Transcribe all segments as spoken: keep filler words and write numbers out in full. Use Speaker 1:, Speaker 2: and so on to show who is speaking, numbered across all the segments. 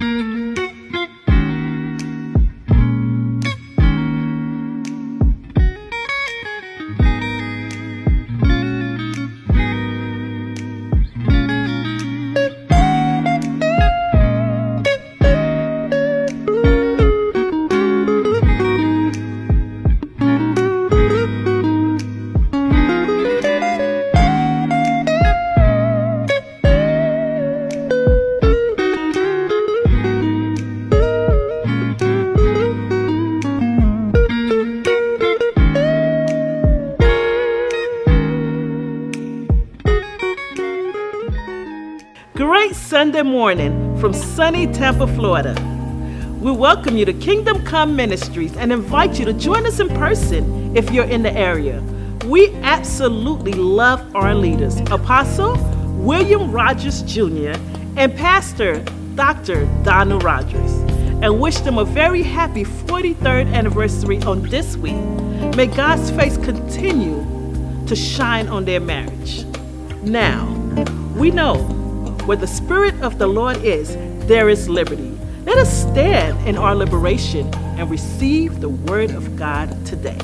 Speaker 1: Great Sunday morning from sunny Tampa, Florida. We welcome you to Kingdom Come Ministries and invite you to join us in person if you're in the area. We absolutely love our leaders, Apostle William Rogers Junior and Pastor Doctor Donald Rogers, and wish them a very happy forty-third anniversary on this week. May God's face continue to shine on their marriage. Now, we know where the Spirit of the Lord is, there is liberty. Let us stand in our liberation and receive the Word of God today.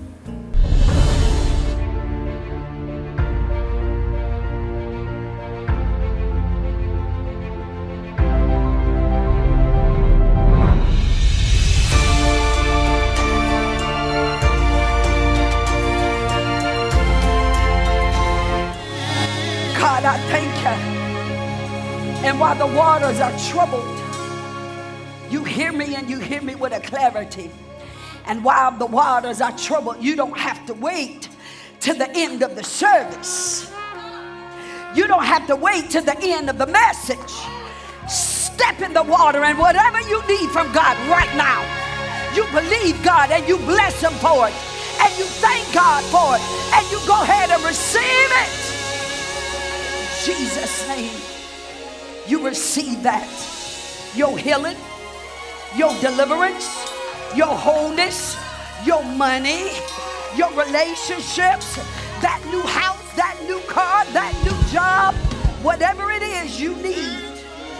Speaker 2: God, I thank you. And while the waters are troubled, you hear me, and you hear me with a clarity. And while the waters are troubled, you don't have to wait to the end of the service. You don't have to wait to the end of the message. Step in the water, and whatever you need from God right now, you believe God and you bless Him for it, and you thank God for it, and you go ahead and receive it. In Jesus' name. You receive that. Your healing, your deliverance, your wholeness, your money, your relationships, that new house, that new car, that new job, whatever it is you need.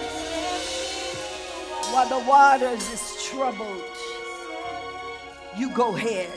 Speaker 2: While the waters is troubled, you go ahead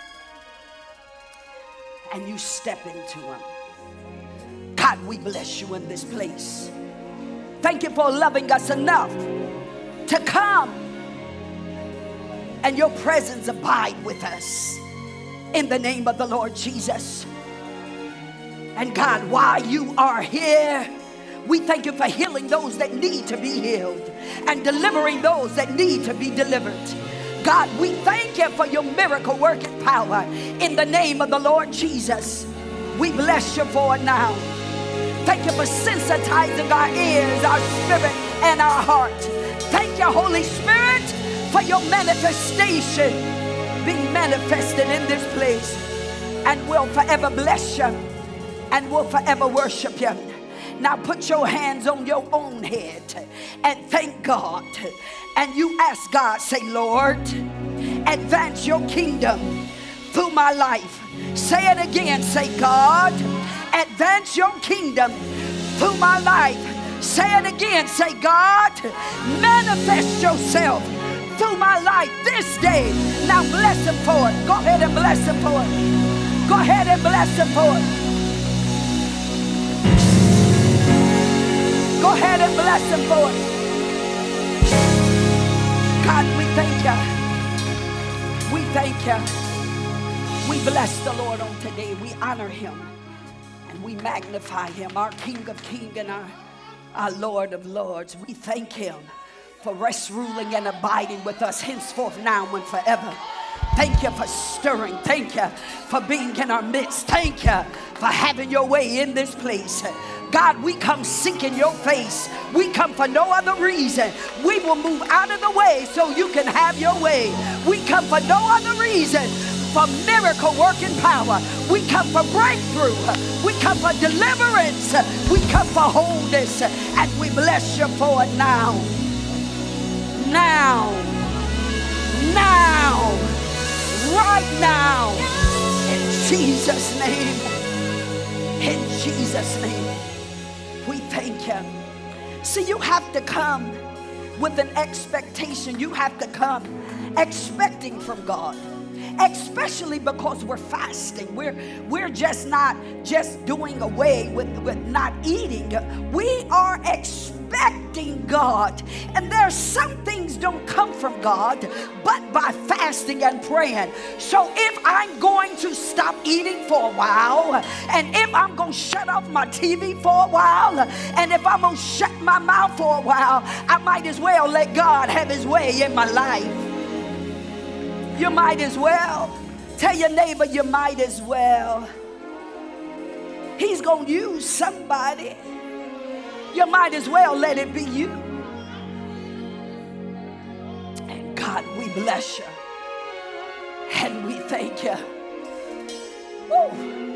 Speaker 2: and you step into them. God, we bless you in this place. Thank you for loving us enough to come and your presence abide with us in the name of the Lord Jesus. And God, while you are here, we thank you for healing those that need to be healed and delivering those that need to be delivered. God, we thank you for your miracle working power in the name of the Lord Jesus. We bless you for it now. Thank you for sensitizing our ears, our spirit, and our heart. Thank you, Holy Spirit, for your manifestation being manifested in this place. And we'll forever bless you, and we'll forever worship you. Now put your hands on your own head and thank God. And you ask God, say, Lord, advance your kingdom through my life. Say it again, say, God, advance your kingdom through my life. Say it again, say, God, manifest yourself through my life this day. Now bless him for it. Go ahead and bless him for it. Go ahead and bless him for it. Go ahead and bless him for it. God, we thank you. We thank you. We bless the Lord on today. We honor him. And we magnify him, our King of Kings and our, our Lord of Lords. We thank him for rest, ruling, and abiding with us henceforth, now, and forever. Thank you for stirring. Thank you for being in our midst. Thank you for having your way in this place. God, we come seeking your face. We come for no other reason. We will move out of the way so you can have your way. We come for no other reason. For miracle working power. We come for breakthrough. We come for deliverance. We come for wholeness. And we bless you for it now. Now. Now. Right now. In Jesus' name. In Jesus' name. We thank you. See, you have to come with an expectation. You have to come expecting from God. Especially because we're fasting. We're, we're just not just doing away with, with not eating. We are expecting God. And there's some things don't come from God but by fasting and praying. So if I'm going to stop eating for a while, and if I'm going to shut off my T V for a while, and if I'm going to shut my mouth for a while, I might as well let God have his way in my life. You might as well. Tell your neighbor, you might as well. He's going to use somebody. You might as well let it be you. And God, we bless you. And we thank you. Woo.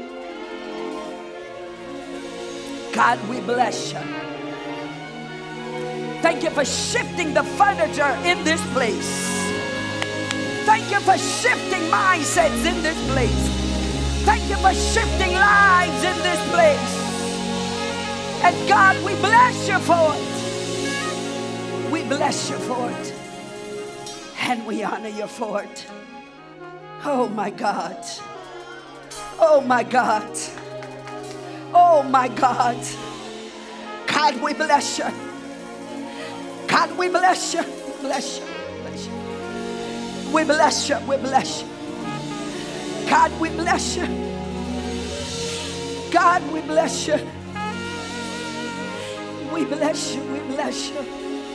Speaker 2: God, we bless you. Thank you for shifting the furniture in this place. Thank you for shifting mindsets in this place. Thank you for shifting lives in this place. And God, we bless you for it. We bless you for it. And we honor you for it. Oh my God. Oh my God. Oh my God. God, we bless you. God, we bless you. Bless you. We bless you, we bless you. God, we bless you. God, we bless you. We bless you, we bless you.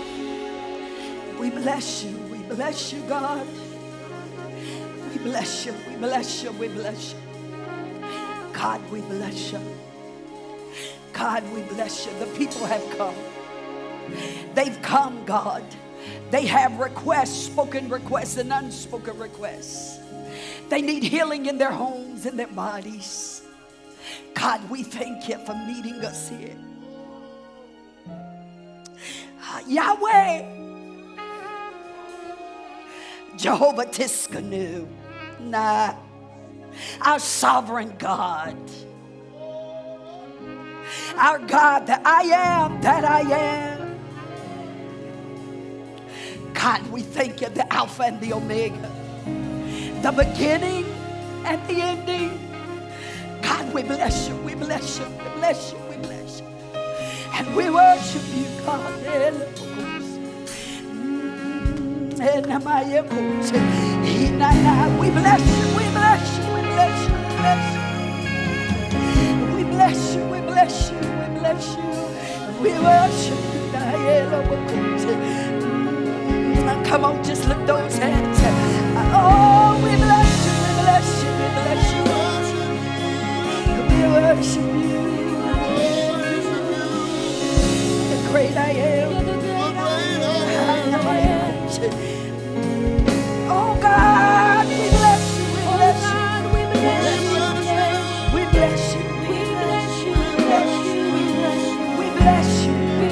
Speaker 2: We bless you, we bless you, God. We bless you, we bless you, we bless you. God, we bless you. God, we bless you. The people have come. They've come, God. They have requests, spoken requests and unspoken requests. They need healing in their homes, in their bodies. God, we thank you for meeting us here. Yahweh, Jehovah Tiskanu, nah, our sovereign God, our God that I am, that I am. God, we thank you, the Alpha and the Omega, the beginning and the ending. God, we bless you, we bless you, we bless you, we bless you. And we worship you, God. We bless you, we bless you, we bless you, we bless you. We bless you, we bless you, we bless you. We worship you. Come on, just lift those hands. Oh, we bless you, we bless you, we bless you. We worship you. The great I am. Oh God, we bless you, we bless you. We bless you, we bless you, we bless you, we bless you, we bless you.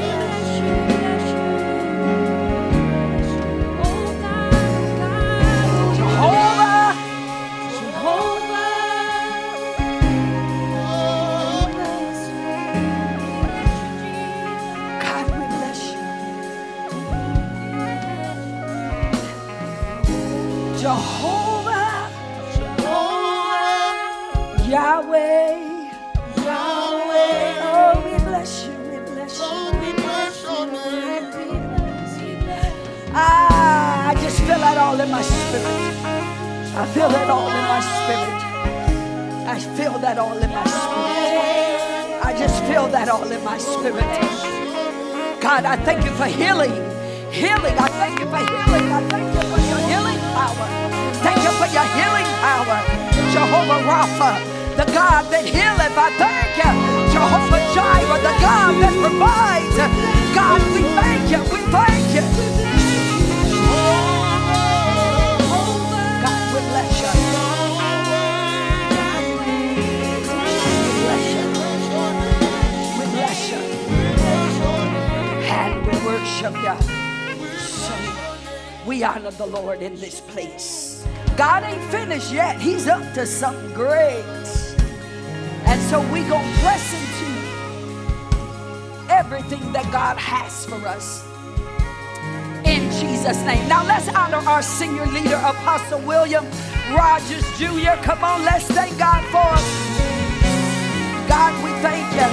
Speaker 2: Jehovah, Jehovah, Yahweh, Yahweh. Oh, we bless you, we bless you, we bless you. Ah, I just feel that all in my spirit. I feel that all in my spirit. I feel that all in my spirit. I just feel that all in my spirit. God, I thank you for healing. Healing, I thank you for healing. I thank you for your healing power. Thank you for your healing power. Jehovah Rapha, the God that healeth. I thank you. Jehovah Jireh, the God that provides. God, we thank you. We thank you. God, we bless you. We bless you. We bless you. And we worship you. We honor the Lord in this place. God ain't finished yet. He's up to something great. And so we gonna press into everything that God has for us. Jesus' name. Now let's honor our senior leader, Apostle William Rogers Junior Come on, let's thank God for us. God, we thank you.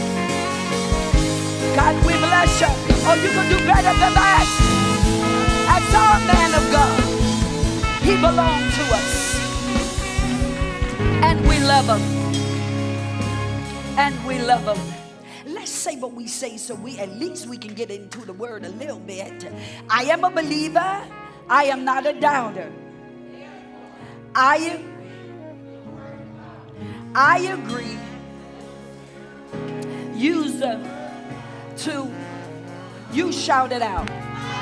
Speaker 2: God, we bless you. Oh, you can do better than that. That's our man of God. He belongs to us. And we love him. And we love him. Let's say what we say so we at least we can get into the word a little bit. I am a believer. I am not a doubter. I, I agree. Use the to you shout it out.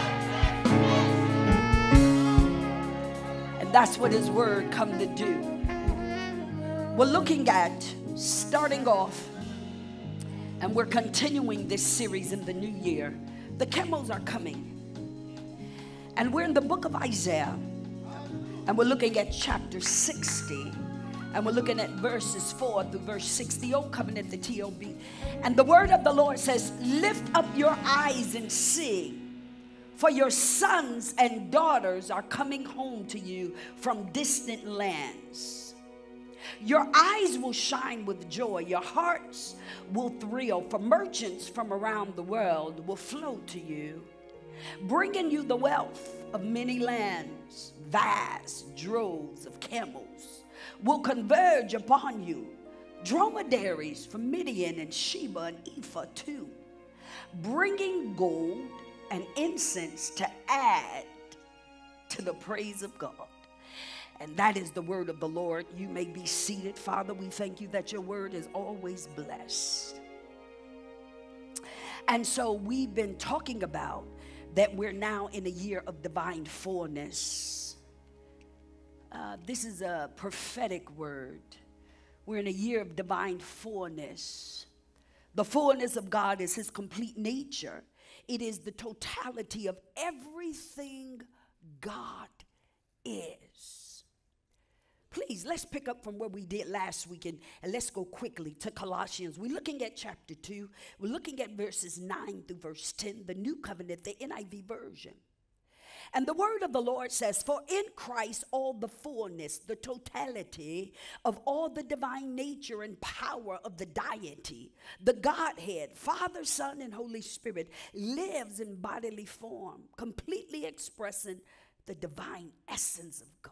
Speaker 2: And that's what his word come to do. We're looking at starting off, and we're continuing this series in the new year. The camels are coming. And we're in the book of Isaiah. And we're looking at chapter sixty. And we're looking at verses four through verse six, the Old Covenant, the T O B. And the word of the Lord says, lift up your eyes and see, for your sons and daughters are coming home to you from distant lands. Your eyes will shine with joy. Your hearts will thrill. For merchants from around the world will flow to you, bringing you the wealth of many lands. Vast droves of camels will converge upon you. Dromedaries from Midian and Sheba and Ephah too, bringing gold and incense to add to the praise of God. And that is the word of the Lord. You may be seated. Father, we thank you that your word is always blessed. And so we've been talking about that we're now in a year of divine fullness. Uh, this is a prophetic word. We're in a year of divine fullness. The fullness of God is his complete nature. It is the totality of everything God is. Please, let's pick up from where we did last week, and, and let's go quickly to Colossians. We're looking at chapter two. We're looking at verses nine through verse ten, the New Covenant, the N I V version. And the word of the Lord says, for in Christ all the fullness, the totality of all the divine nature and power of the deity, the Godhead, Father, Son, and Holy Spirit, lives in bodily form, completely expressing the divine essence of God.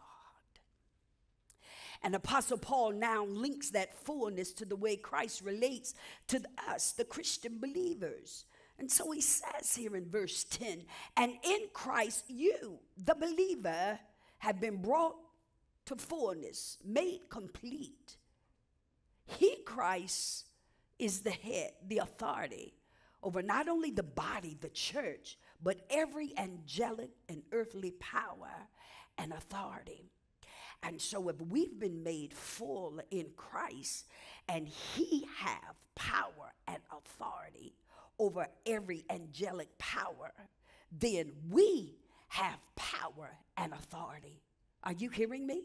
Speaker 2: And Apostle Paul now links that fullness to the way Christ relates to us, the Christian believers. And so he says here in verse ten, and in Christ you, the believer, have been brought to fullness, made complete. He, Christ, is the head, the authority over not only the body, the church, but every angelic and earthly power and authority. And so if we've been made full in Christ, and he have power and authority over every angelic power, then we have power and authority. Are you hearing me?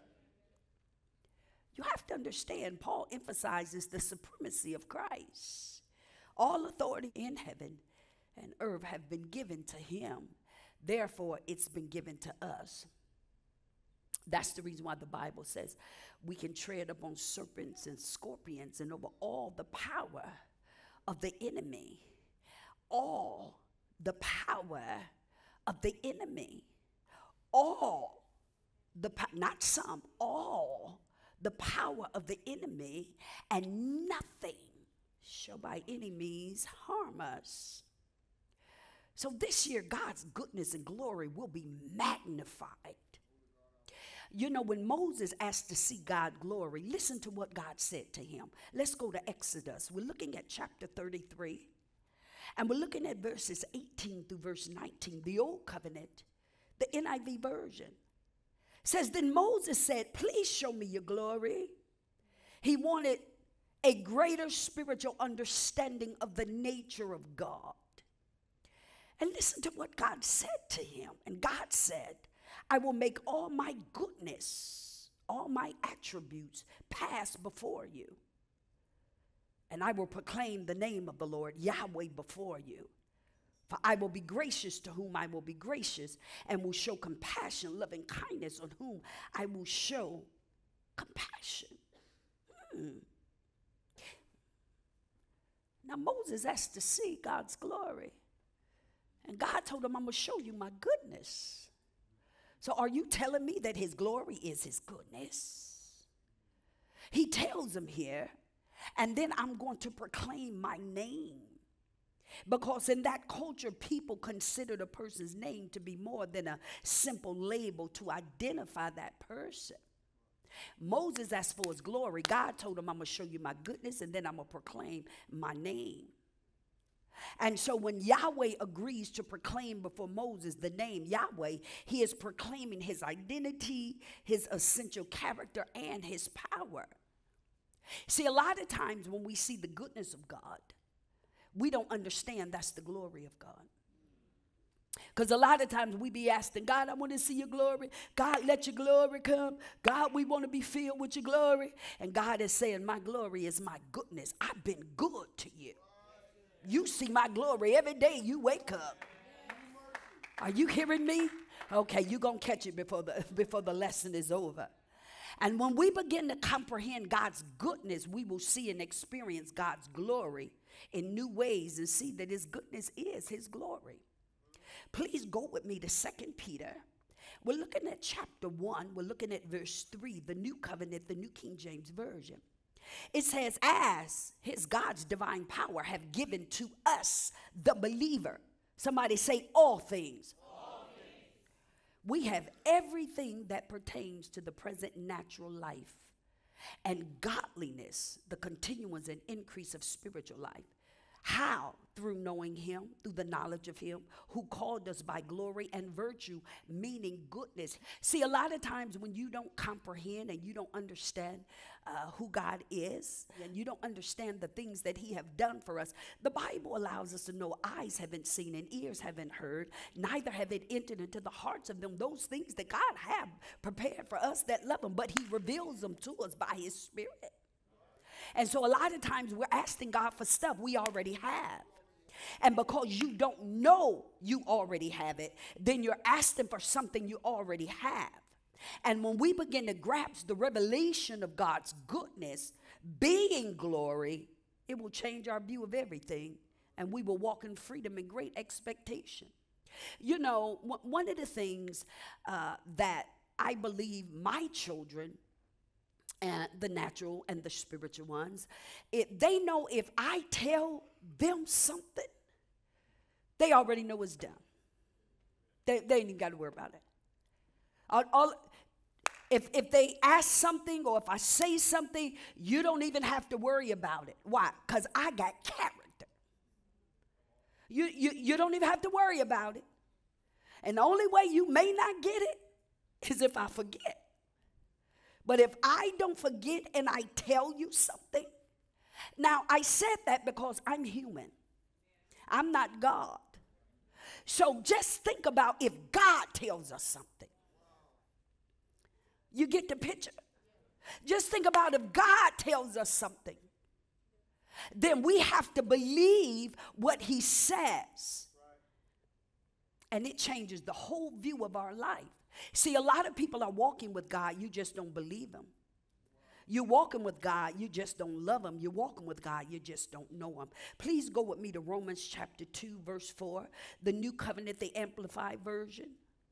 Speaker 2: You have to understand, Paul emphasizes the supremacy of Christ. All authority in heaven and earth have been given to him. Therefore, it's been given to us. That's the reason why the Bible says we can tread upon serpents and scorpions and over all the power of the enemy. All the power of the enemy. All the, not some, all the power of the enemy, and nothing shall by any means harm us. So this year, God's goodness and glory will be magnified. You know, when Moses asked to see God's glory, listen to what God said to him. Let's go to Exodus. We're looking at chapter thirty-three. And we're looking at verses eighteen through verse nineteen, the Old Covenant, the N I V version. It says, then Moses said, please show me your glory. He wanted a greater spiritual understanding of the nature of God. And listen to what God said to him. And God said, I will make all my goodness, all my attributes pass before you. And I will proclaim the name of the Lord, Yahweh, before you. For I will be gracious to whom I will be gracious, and will show compassion, loving kindness on whom I will show compassion. Hmm. Now Moses asked to see God's glory. And God told him, I'm going to show you my goodness. So are you telling me that his glory is his goodness? He tells him here, and then I'm going to proclaim my name. Because in that culture, people considered a person's name to be more than a simple label to identify that person. Moses asked for his glory. God told him, I'm going to show you my goodness, and then I'm going to proclaim my name. And so when Yahweh agrees to proclaim before Moses the name Yahweh, he is proclaiming his identity, his essential character, and his power. See, a lot of times when we see the goodness of God, we don't understand that's the glory of God. Because a lot of times we be asking, God, I want to see your glory. God, let your glory come. God, we want to be filled with your glory. And God is saying, my glory is my goodness. I've been good to you. You see my glory every day you wake up. Are you hearing me? Okay, you're going to catch it before the, before the lesson is over. And when we begin to comprehend God's goodness, we will see and experience God's glory in new ways and see that his goodness is his glory. Please go with me to Second Peter. We're looking at chapter one. We're looking at verse three, the New Covenant, the New King James Version. It says, as his God's divine power have given to us, the believer. Somebody say all things.
Speaker 3: All things.
Speaker 2: We have everything that pertains to the present natural life and godliness, the continuance and increase of spiritual life. How? Through knowing him, through the knowledge of him who called us by glory and virtue, meaning goodness. See, a lot of times when you don't comprehend and you don't understand uh, who God is, and you don't understand the things that he have done for us, the Bible allows us to know eyes haven't seen and ears haven't heard, neither have it entered into the hearts of them, those things that God have prepared for us that love him, but he reveals them to us by his Spirit. And so a lot of times we're asking God for stuff we already have. And because you don't know you already have it, then you're asking for something you already have. And when we begin to grasp the revelation of God's goodness, being glory, it will change our view of everything. And we will walk in freedom and great expectation. You know, one of the things uh, that I believe my children, and the natural and the spiritual ones, if they know if I tell them something, they already know it's done. They, they ain't even got to worry about it. All, all, if, if they ask something or if I say something, you don't even have to worry about it. Why? Because I got character. You, you, you don't even have to worry about it. And the only way you may not get it is if I forget. But if I don't forget and I tell you something, now I said that because I'm human. I'm not God. So just think about if God tells us something. You get the picture? Just think about if God tells us something. Then we have to believe what he says. And it changes the whole view of our life. See, a lot of people are walking with God, you just don't believe him. You're walking with God, you just don't love him. You're walking with God, you just don't know him. Please go with me to Romans chapter two, verse four, the New Covenant, the Amplified Version.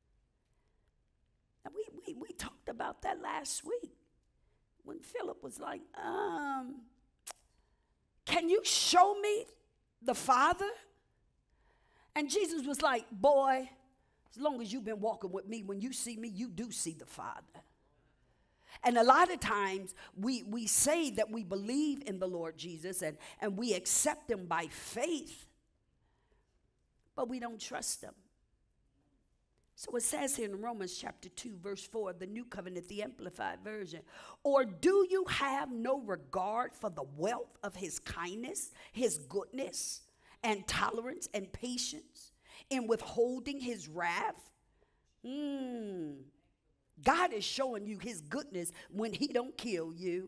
Speaker 2: And we, we, we talked about that last week when Philip was like, um, can you show me the Father? And Jesus was like, boy, as long as you've been walking with me, when you see me, you do see the Father. And a lot of times we, we say that we believe in the Lord Jesus and, and we accept him by faith, but we don't trust him. So it says here in Romans chapter two, verse four, the New Covenant, the Amplified Version, or do you have no regard for the wealth of his kindness, his goodness, and tolerance and patience, in withholding his wrath? Mm. God is showing you his goodness when he don't kill you.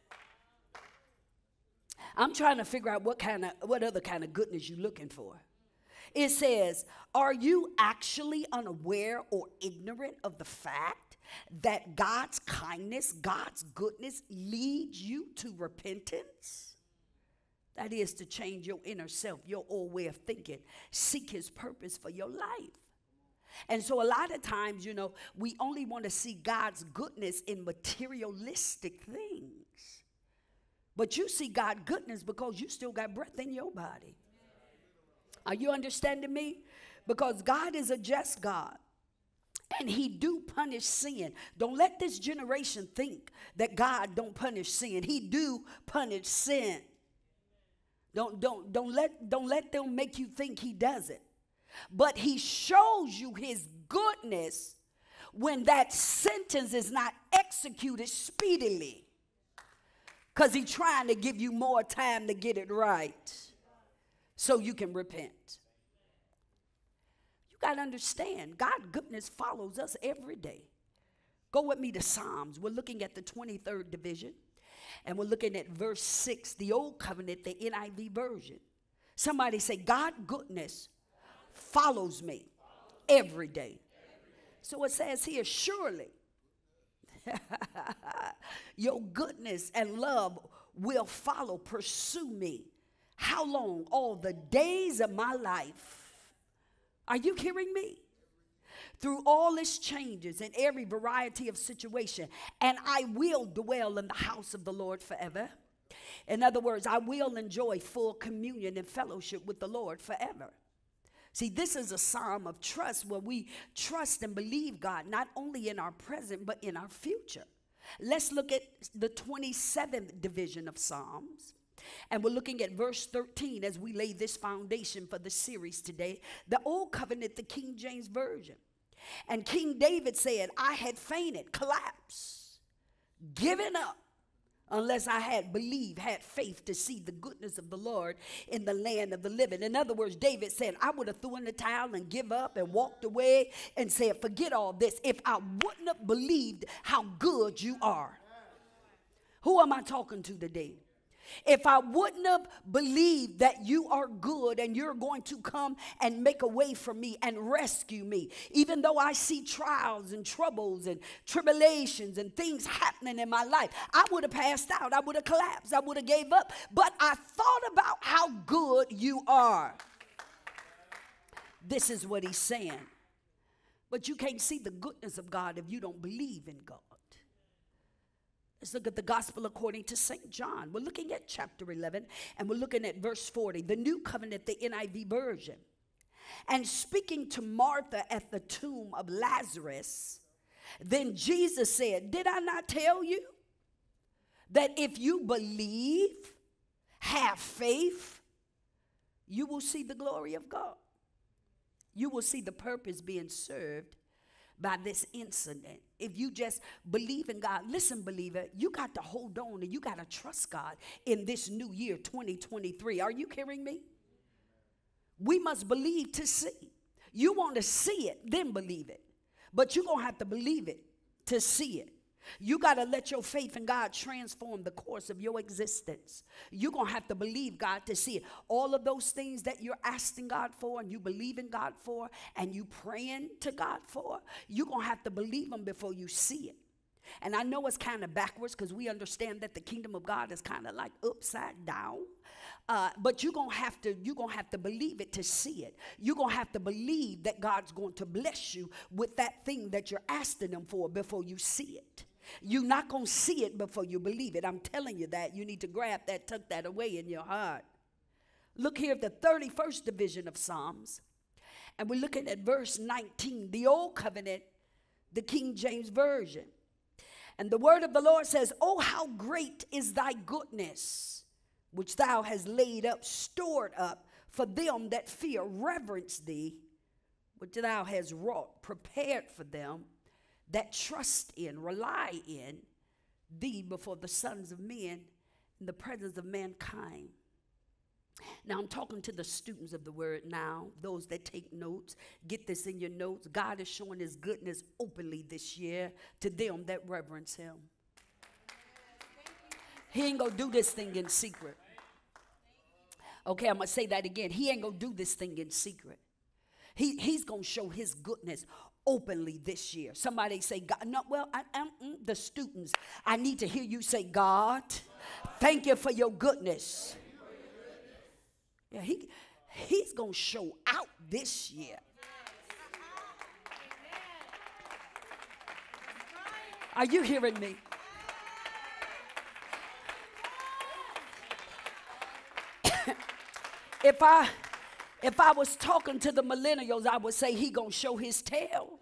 Speaker 2: I'm trying to figure out what kind of what other kind of goodness you're looking for. It says, are you actually unaware or ignorant of the fact that God's kindness, God's goodness leads you to repentance? That is to change your inner self, your old way of thinking. Seek his purpose for your life. And so a lot of times, you know, we only want to see God's goodness in materialistic things. But you see God's goodness because you still got breath in your body. Are you understanding me? Because God is a just God. And he do punish sin. Don't let this generation think that God don't punish sin. He do punish sin. Don't, don't, don't, let, don't let them make you think he doesn't. But he shows you his goodness when that sentence is not executed speedily. Because he's trying to give you more time to get it right so you can repent. You got to understand, God's goodness follows us every day. Go with me to Psalms. We're looking at the twenty-third division. And we're looking at verse six, the Old Covenant, the N I V version. Somebody say, God's goodness follows me every day. So it says here, surely your goodness and love will follow, pursue me. How long? All the days of my life. Are you hearing me? Through all its changes and every variety of situation, and I will dwell in the house of the Lord forever. In other words, I will enjoy full communion and fellowship with the Lord forever. See, this is a psalm of trust where we trust and believe God, not only in our present, but in our future. Let's look at the twenty-seventh division of Psalms. And we're looking at verse thirteen as we lay this foundation for the series today. The Old Covenant, the King James Version. And King David said, I had fainted, collapsed, given up, unless I had believed, had faith to see the goodness of the Lord in the land of the living. In other words, David said, I would have thrown in the towel and give up and walked away and said, forget all this if I wouldn't have believed how good you are. Who am I talking to today? If I wouldn't have believed that you are good and you're going to come and make a way for me and rescue me, even though I see trials and troubles and tribulations and things happening in my life, I would have passed out. I would have collapsed. I would have gave up. But I thought about how good you are. This is what he's saying. But you can't see the goodness of God if you don't believe in God. Let's look at the gospel according to Saint John. We're looking at chapter eleven, and we're looking at verse forty, the New Covenant, the N I V version. And speaking to Martha at the tomb of Lazarus, then Jesus said, did I not tell you that if you believe, have faith, you will see the glory of God? You will see the purpose being served by this incident. If you just believe in God, listen, believer, you got to hold on and you got to trust God in this new year, twenty twenty-three. Are you hearing me? We must believe to see. You want to see it, then believe it. But you're going to have to believe it to see it. You got to let your faith in God transform the course of your existence. You're going to have to believe God to see it. All of those things that you're asking God for and you believe in God for and you praying to God for, you're going to have to believe them before you see it. And I know it's kind of backwards because we understand that the kingdom of God is kind of like upside down. Uh, but you're going to have to, you're going to have to believe it to see it. You're going to have to believe that God's going to bless you with that thing that you're asking him for before you see it. You're not going to see it before you believe it. I'm telling you that. You need to grab that, tuck that away in your heart. Look here at the thirty-first division of Psalms. And we're looking at verse nineteen, the Old Covenant, the King James Version. And the word of the Lord says, oh, how great is thy goodness, which thou hast laid up, stored up for them that fear, reverence thee, which thou hast wrought, prepared for them that trust in, rely in thee before the sons of men in the presence of mankind. Now I'm talking to the students of the word now, those that take notes. Get this in your notes. God is showing his goodness openly this year to them that reverence him. He ain't gonna do this thing in secret. Okay, I'm going to say that again. He ain't going to do this thing in secret. He, he's going to show his goodness openly this year. Somebody say, God, no, well, I, I, mm, the students, I need to hear you say, God, thank you for your goodness. Yeah, he, he's going to show out this year. Are you hearing me? If I if I was talking to the millennials, I would say he gonna show his tail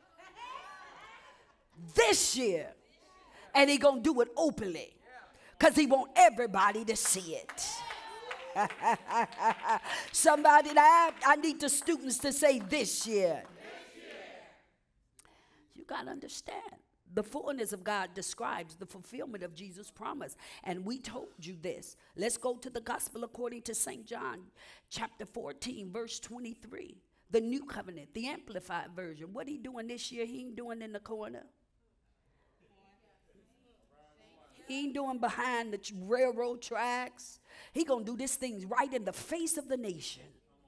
Speaker 2: this year, and he gonna do it openly, because he want everybody to see it. Somebody, I, I need the students to say this year. You gotta understand. The fullness of God describes the fulfillment of Jesus' promise. And we told you this. Let's go to the gospel according to Saint John, chapter fourteen, verse twenty-three. The new covenant, the amplified version. What he doing this year, he ain't doing in the corner. He ain't doing behind the railroad tracks. He gonna do this thing right in the face of the nation.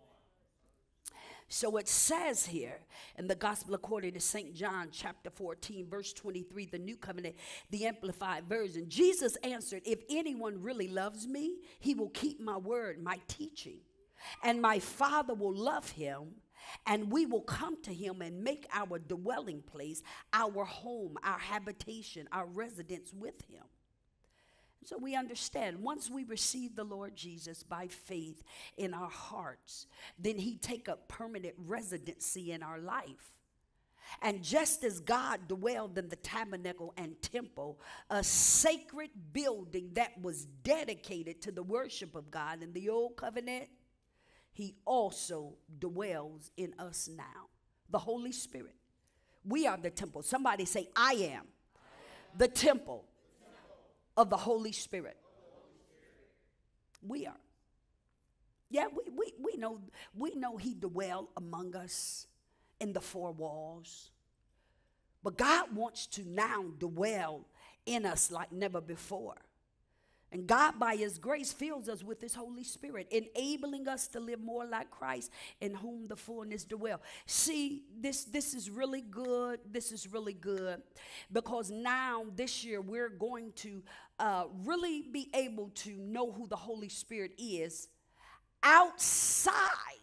Speaker 2: So it says here in the gospel according to Saint John chapter fourteen, verse twenty-three, the new covenant, the amplified version. Jesus answered, if anyone really loves me, he will keep my word, my teaching. And my Father will love him, and we will come to him and make our dwelling place, our home, our habitation, our residence with him. So we understand once we receive the Lord Jesus by faith in our hearts, then he take up permanent residency in our life. And just as God dwelled in the tabernacle and temple, a sacred building that was dedicated to the worship of God in the old covenant, he also dwells in us now. The Holy Spirit. We are the temple. Somebody say, I am the temple of the Holy Spirit. We are. Yeah, we, we, we know we know he dwell among us in the four walls. But God wants to now dwell in us like never before. And God, by his grace, fills us with his Holy Spirit, enabling us to live more like Christ, in whom the fullness dwell. See, this, this is really good. This is really good. Because now, this year, we're going to uh, really be able to know who the Holy Spirit is outside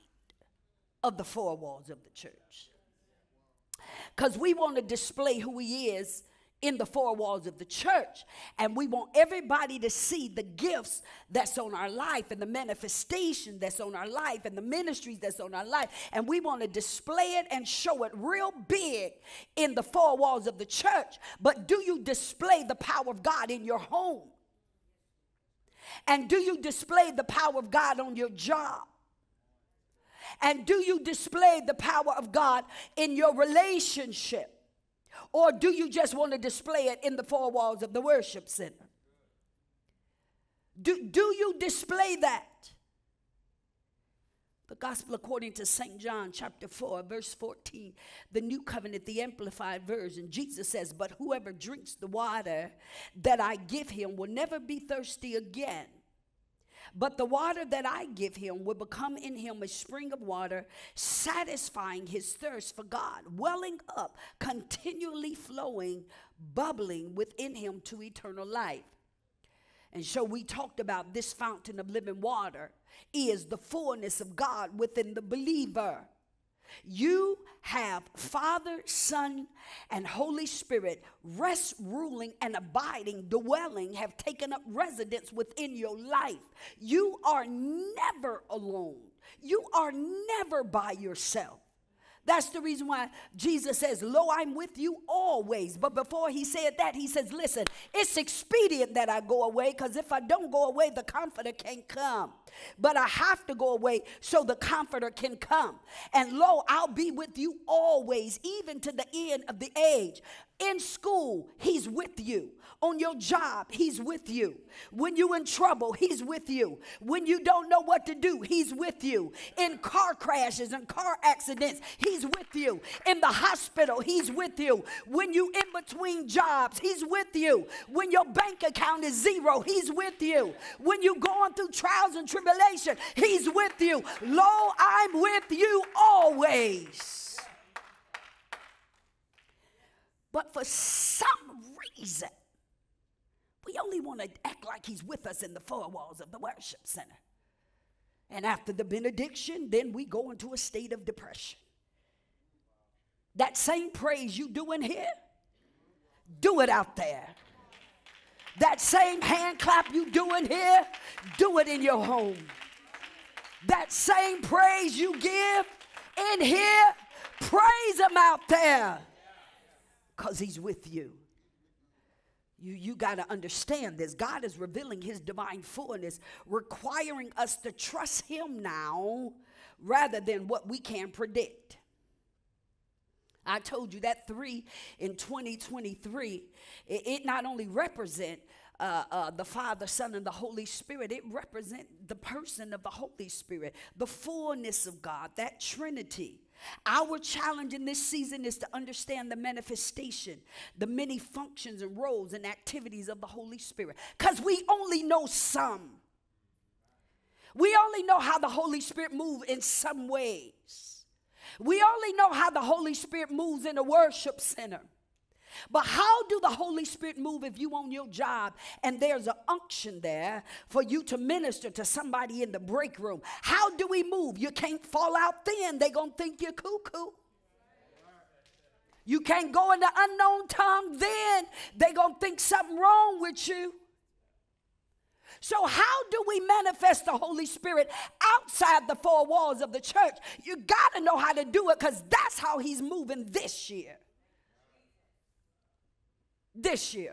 Speaker 2: of the four walls of the church. Because we want to display who he is in the four walls of the church, and we want everybody to see the gifts that's on our life and the manifestation that's on our life and the ministries that's on our life, and we want to display it and show it real big in the four walls of the church. But do you display the power of God in your home? And do you display the power of God on your job? And do you display the power of God in your relationship? Or do you just want to display it in the four walls of the worship center? Do, do you display that? The gospel according to Saint John chapter four, verse fourteen, the new covenant, the amplified version, Jesus says, but whoever drinks the water that I give him will never be thirsty again. But the water that I give him will become in him a spring of water, satisfying his thirst for God, welling up, continually flowing, bubbling within him to eternal life. And so we talked about this fountain of living water is the fullness of God within the believer. You have Father, Son, and Holy Spirit rest, ruling, and abiding, dwelling, have taken up residence within your life. You are never alone. You are never by yourself. That's the reason why Jesus says, lo, I'm with you always. But before he said that, he says, listen, it's expedient that I go away, because if I don't go away, the Comforter can't come. But I have to go away so the Comforter can come. And lo, I'll be with you always, even to the end of the age. In school, he's with you. On your job, he's with you. When you're in trouble, he's with you. When you don't know what to do, he's with you. In car crashes and car accidents, he's with you. In the hospital, he's with you. When you in between jobs, he's with you. When your bank account is zero, he's with you. When you're going through trials and tribulations, tribulation, he's with you. Lo, I'm with you always. But for some reason, we only want to act like he's with us in the four walls of the worship center. And after the benediction, then we go into a state of depression. That same praise you do in here, do it out there. That same hand clap you do in here, do it in your home. That same praise you give in here, praise him out there. Because he's with you. You, you got to understand this. God is revealing his divine fullness, requiring us to trust him now rather than what we can predict. I told you that three in twenty twenty-three, it, it not only represent uh, uh, the Father, Son, and the Holy Spirit, it represents the person of the Holy Spirit, the fullness of God, that Trinity. Our challenge in this season is to understand the manifestation, the many functions and roles and activities of the Holy Spirit. Because we only know some. We only know how the Holy Spirit moves in some ways. We only know how the Holy Spirit moves in a worship center. But how do the Holy Spirit move if you on your job and there's an unction there for you to minister to somebody in the break room? How do we move? You can't fall out thin. They're going to think you're cuckoo. You can't go in the unknown tongue then. They're going to think something wrong with you. So how do we manifest the Holy Spirit outside the four walls of the church? You got to know how to do it, because that's how he's moving this year. This year.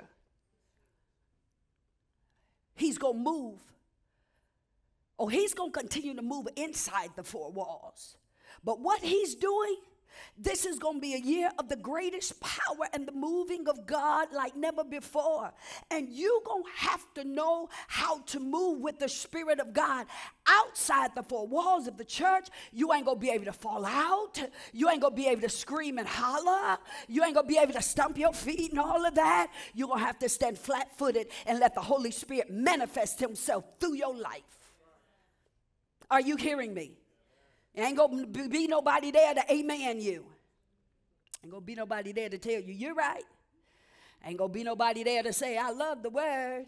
Speaker 2: He's going to move. Oh, he's going to continue to move inside the four walls. But what he's doing, this is going to be a year of the greatest power and the moving of God like never before. And you're going to have to know how to move with the Spirit of God outside the four walls of the church. You ain't going to be able to fall out. You ain't going to be able to scream and holler. You ain't going to be able to stump your feet and all of that. You're going to have to stand flat-footed and let the Holy Spirit manifest himself through your life. Are you hearing me? Ain't gonna be nobody there to amen you. Ain't gonna be nobody there to tell you you're right. Ain't gonna be nobody there to say I love the word.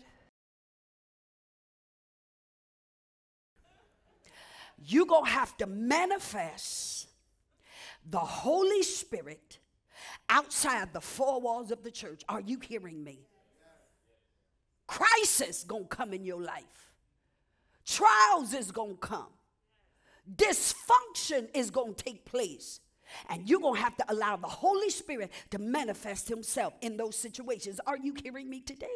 Speaker 2: You're gonna have to manifest the Holy Spirit outside the four walls of the church. Are you hearing me? Crisis gonna come in your life. Trials is gonna come. Dysfunction is going to take place. And you're going to have to allow the Holy Spirit to manifest himself in those situations. Are you hearing me today?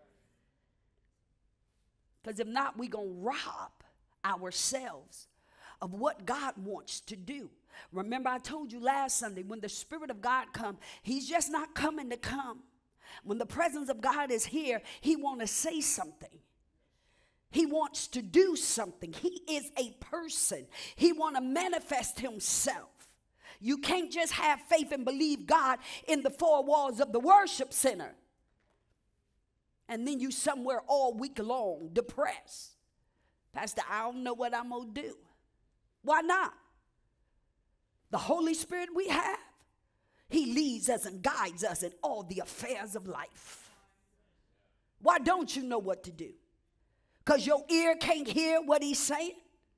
Speaker 2: Because if not, we're going to rob ourselves of what God wants to do. Remember, I told you last Sunday, when the Spirit of God comes, he's just not coming to come. When the presence of God is here, he wants to say something. He wants to do something. He is a person. He wants to manifest himself. You can't just have faith and believe God in the four walls of the worship center, and then you somewhere all week long depressed. Pastor, I don't know what I'm going to do. Why not? The Holy Spirit we have, he leads us and guides us in all the affairs of life. Why don't you know what to do? Because your ear can't hear what he's saying?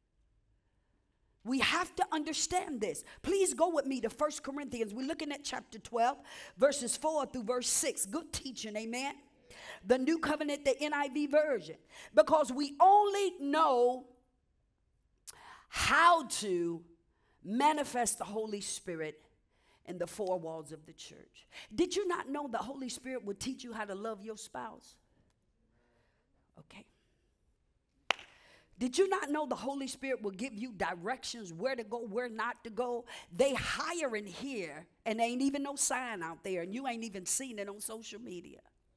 Speaker 2: We have to understand this. Please go with me to First Corinthians. We're looking at chapter twelve, verses four through verse six. Good teaching, amen? The New Covenant, the N I V version. Because we only know how to manifest the Holy Spirit in the four walls of the church. Did you not know the Holy Spirit will teach you how to love your spouse? Okay. Did you not know the Holy Spirit will give you directions where to go, where not to go? They hire in here, and there ain't even no sign out there, and you ain't even seen it on social media.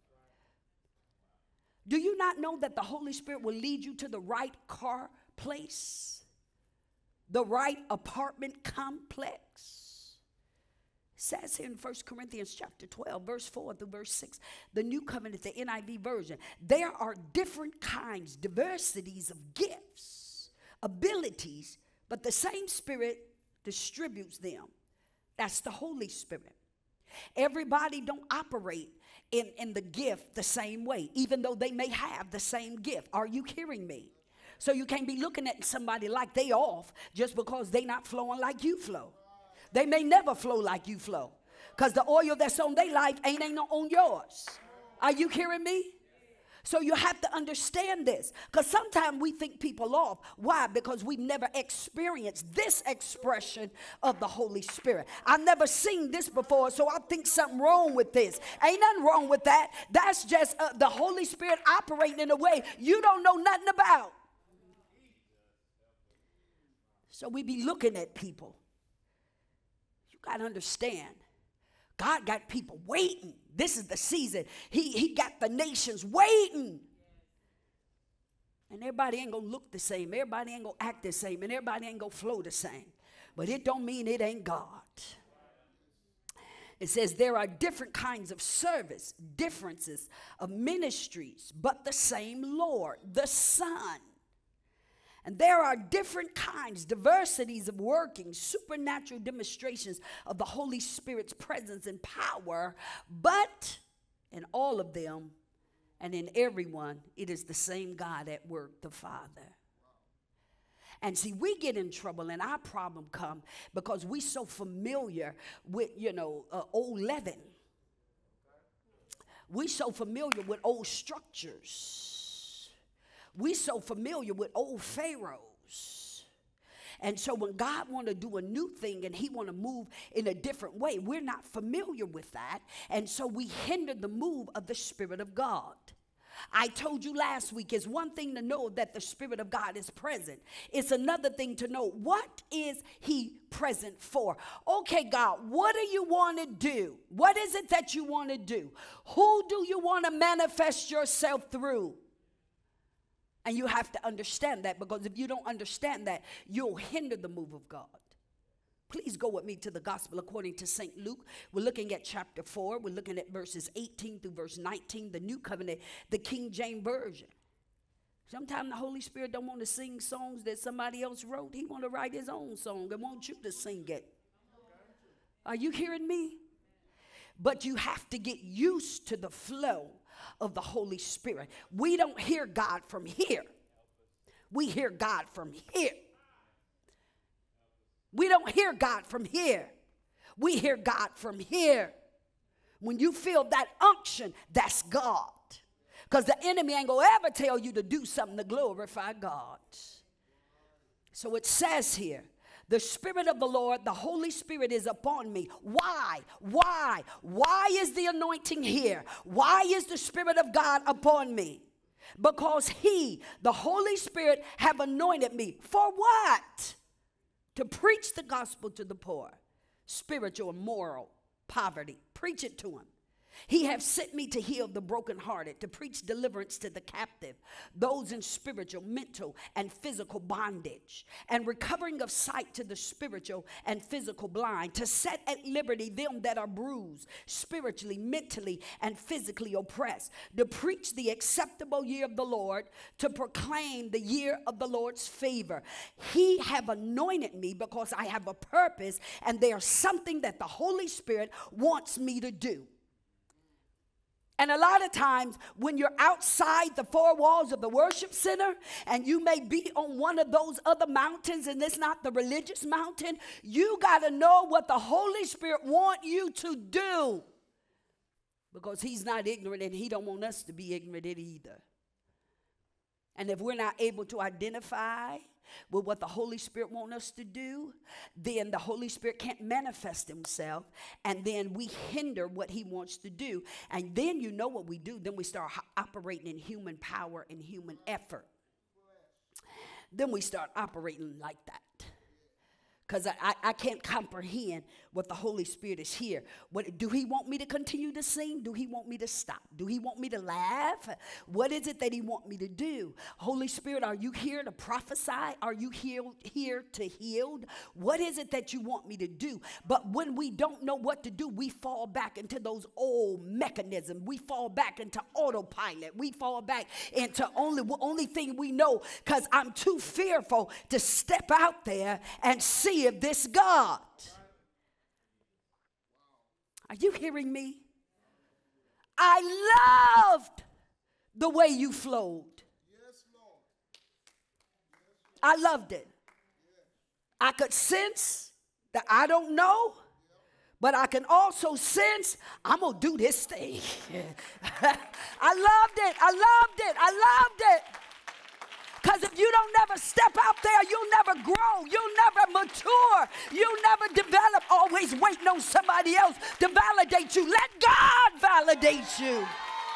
Speaker 2: Do you not know that the Holy Spirit will lead you to the right car place? The right apartment complex? It says here in First Corinthians chapter twelve, verse four through verse six, the New Covenant, the N I V version. There are different kinds, diversities of gifts. abilities, but the same Spirit distributes them. That's the Holy Spirit. Everybody don't operate in, in the gift the same way, even though they may have the same gift. Are you hearing me? So you can't be looking at somebody like they off just because they not flowing like you flow. They may never flow like you flow, because the oil that's on their life ain't, ain't on yours. Are you hearing me? So you have to understand this, because sometimes we think people off. Why? Because we've never experienced this expression of the Holy Spirit. I've never seen this before, so I think something wrong with this. Ain't nothing wrong with that. That's just uh, the Holy Spirit operating in a way you don't know nothing about. So we be looking at people. You got to understand, God got people waiting. This is the season. He, he got the nations waiting. And everybody ain't going to look the same. Everybody ain't going to act the same. And everybody ain't going to flow the same. But it don't mean it ain't God. It says there are different kinds of service, differences of ministries, but the same Lord, the Son. And there are different kinds, diversities of working, supernatural demonstrations of the Holy Spirit's presence and power. But in all of them and in everyone, it is the same God at work, the Father. And see, we get in trouble and our problem come because we so familiar with, you know, uh, old leaven. We so familiar with old structures. We so familiar with old pharaohs. And so when God want to do a new thing and he want to move in a different way, we're not familiar with that. And so we hinder the move of the Spirit of God. I told you last week, it's one thing to know that the Spirit of God is present. It's another thing to know, what is he present for? Okay, God, what do you want to do? What is it that you want to do? Who do you want to manifest yourself through? And you have to understand that, because if you don't understand that, you'll hinder the move of God. Please go with me to the gospel according to Saint Luke. We're looking at chapter four. We're looking at verses eighteen through verse nineteen, the New Covenant, the King James Version. Sometimes the Holy Spirit don't want to sing songs that somebody else wrote. He want to write his own song and want you to sing it. Are you hearing me? But you have to get used to the flow of the Holy Spirit. We don't hear God from here. We hear God from here. We don't hear God from here. We hear God from here. When you feel that unction, that's God. Because the enemy ain't going to ever tell you to do something to glorify God. So it says here, the Spirit of the Lord, the Holy Spirit is upon me. Why? Why? Why is the anointing here? Why is the Spirit of God upon me? Because he, the Holy Spirit, have anointed me. For what? To preach the gospel to the poor, spiritual and moral poverty. Preach it to him. He have sent me to heal the brokenhearted, to preach deliverance to the captive, those in spiritual, mental, and physical bondage, and recovering of sight to the spiritual and physical blind, to set at liberty them that are bruised, spiritually, mentally, and physically oppressed, to preach the acceptable year of the Lord, to proclaim the year of the Lord's favor. He have anointed me because I have a purpose, and there's something that the Holy Spirit wants me to do. And a lot of times when you're outside the four walls of the worship center and you may be on one of those other mountains and it's not the religious mountain, you got to know what the Holy Spirit wants you to do, because he's not ignorant and he don't want us to be ignorant either. And if we're not able to identify with what the Holy Spirit wants us to do, then the Holy Spirit can't manifest himself, and then we hinder what he wants to do. And then you know what we do. Then we start operating in human power and human effort. Then we start operating like that. Because I, I, I can't comprehend what the Holy Spirit is here. What, do he want me to continue to sing? Do he want me to stop? Do he want me to laugh? What is it that he want me to do? Holy Spirit, are you here to prophesy? Are you here, here to heal? What is it that you want me to do? But when we don't know what to do, we fall back into those old mechanisms. We fall back into autopilot. We fall back into only, only thing we know, because I'm too fearful to step out there and see if this God. Are you hearing me? I loved the way you flowed. I loved it. I could sense that I don't know, but I can also sense I'm going to do this thing. I loved it. I loved it. I loved it. Because if you don't never step out there, you'll never grow. You'll never mature. You'll never develop. Always waiting on somebody else to validate you. Let God validate you.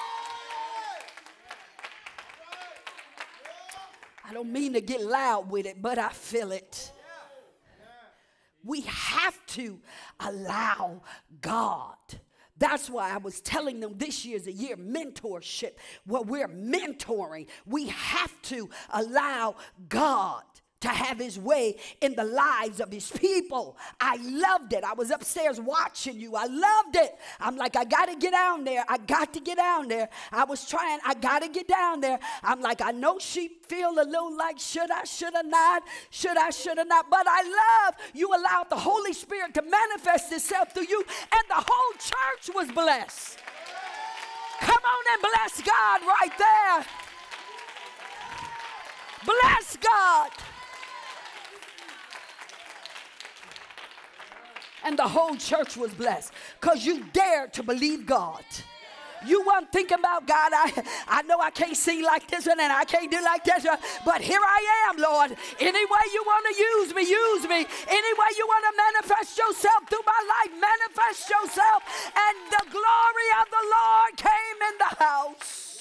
Speaker 2: I don't mean to get loud with it, but I feel it. We have to allow God. That's why I was telling them this year's a year mentorship. Well, we're mentoring. We have to allow God to have his way in the lives of his people. I loved it. I was upstairs watching you. I loved it. I'm like, I got to get down there. I got to get down there. I was trying. I got to get down there. I'm like, I know she feel a little like, should I, should I not? Should I, should I not? But I love you allowed the Holy Spirit to manifest itself through you, and the whole church was blessed. Come on and bless God right there. Bless God. And the whole church was blessed because you dared to believe God. You weren't thinking about God. I, I know I can't sing like this one and I can't do like this one, but here I am, Lord. Any way you want to use me, use me. Any way you want to manifest yourself through my life, manifest yourself. And the glory of the Lord came in the house.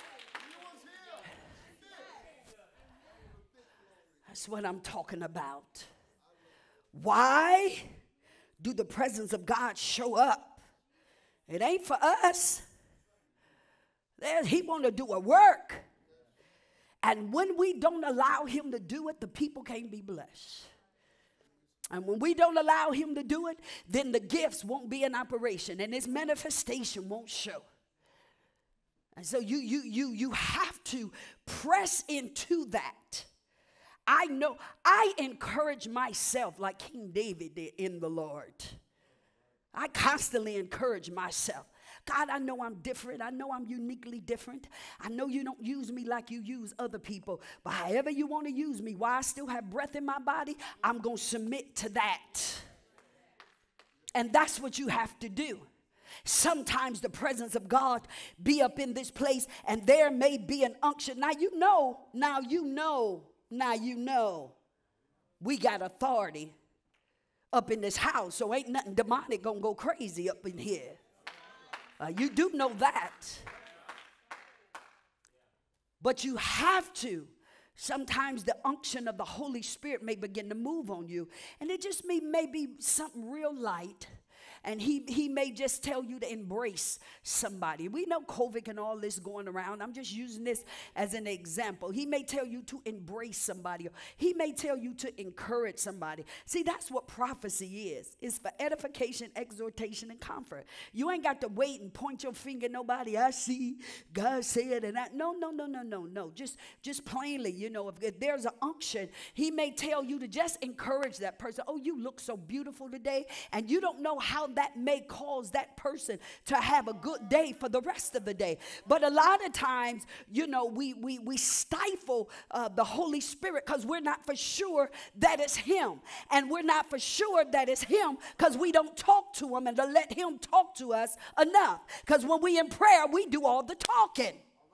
Speaker 2: That's what I'm talking about. Why do the presence of God show up? It ain't for us. He want to do a work. And when we don't allow him to do it, the people can't be blessed. And when we don't allow him to do it, then the gifts won't be in operation and his manifestation won't show. And so you, you, you, you have to press into that. I know, I encourage myself like King David did in the Lord. I constantly encourage myself. God, I know I'm different. I know I'm uniquely different. I know you don't use me like you use other people. But however you want to use me, while I still have breath in my body, I'm going to submit to that. And that's what you have to do. Sometimes the presence of God be up in this place and there may be an unction. Now you know, now you know. Now you know we got authority up in this house, so ain't nothing demonic gonna go crazy up in here. Uh, you do know that. But you have to. Sometimes the unction of the Holy Spirit may begin to move on you, and it just may, may be something real light. And he, he may just tell you to embrace somebody. We know COVID and all this going around. I'm just using this as an example. He may tell you to embrace somebody. He may tell you to encourage somebody. See, that's what prophecy is. It's for edification, exhortation, and comfort. You ain't got to wait and point your finger at nobody. I see God said and that. No, no, no, no, no, no. Just, just plainly, you know, if, if there's an unction, he may tell you to just encourage that person. Oh, you look so beautiful today. And you don't know how that may cause that person to have a good day for the rest of the day. But a lot of times, you know, we we we stifle uh, the Holy Spirit because we're not for sure that it's him. And we're not for sure that it's him because we don't talk to him and to let him talk to us enough. Because when we in prayer, we do all the talking.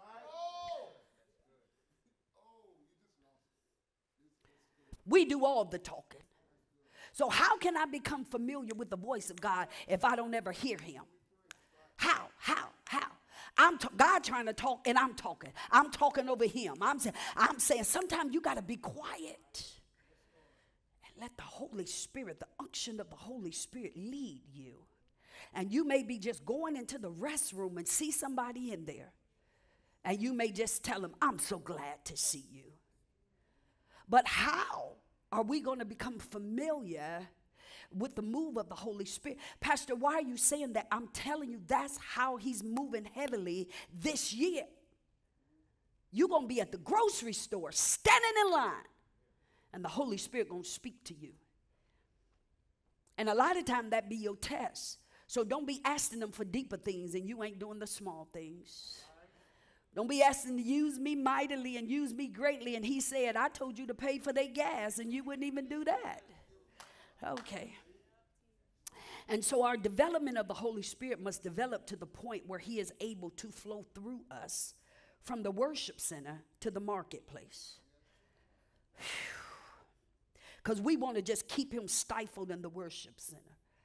Speaker 2: We do all the talking. So how can I become familiar with the voice of God if I don't ever hear him? How? How? How? I'm t- God trying to talk and I'm talking. I'm talking over him. I'm saying, I'm saying sometimes you got to be quiet and let the Holy Spirit, the unction of the Holy Spirit lead you. And you may be just going into the restroom and see somebody in there. And you may just tell them, I'm so glad to see you. But how are we going to become familiar with the move of the Holy Spirit? Pastor, why are you saying that? I'm telling you, that's how he's moving heavily this year. You're going to be at the grocery store standing in line, and the Holy Spirit going to speak to you. And a lot of time that be your test. So don't be asking them for deeper things and you ain't doing the small things. Don't be asking to use me mightily and use me greatly. And he said, I told you to pay for their gas and you wouldn't even do that. Okay. And so our development of the Holy Spirit must develop to the point where he is able to flow through us from the worship center to the marketplace. Because we want to just keep him stifled in the worship center.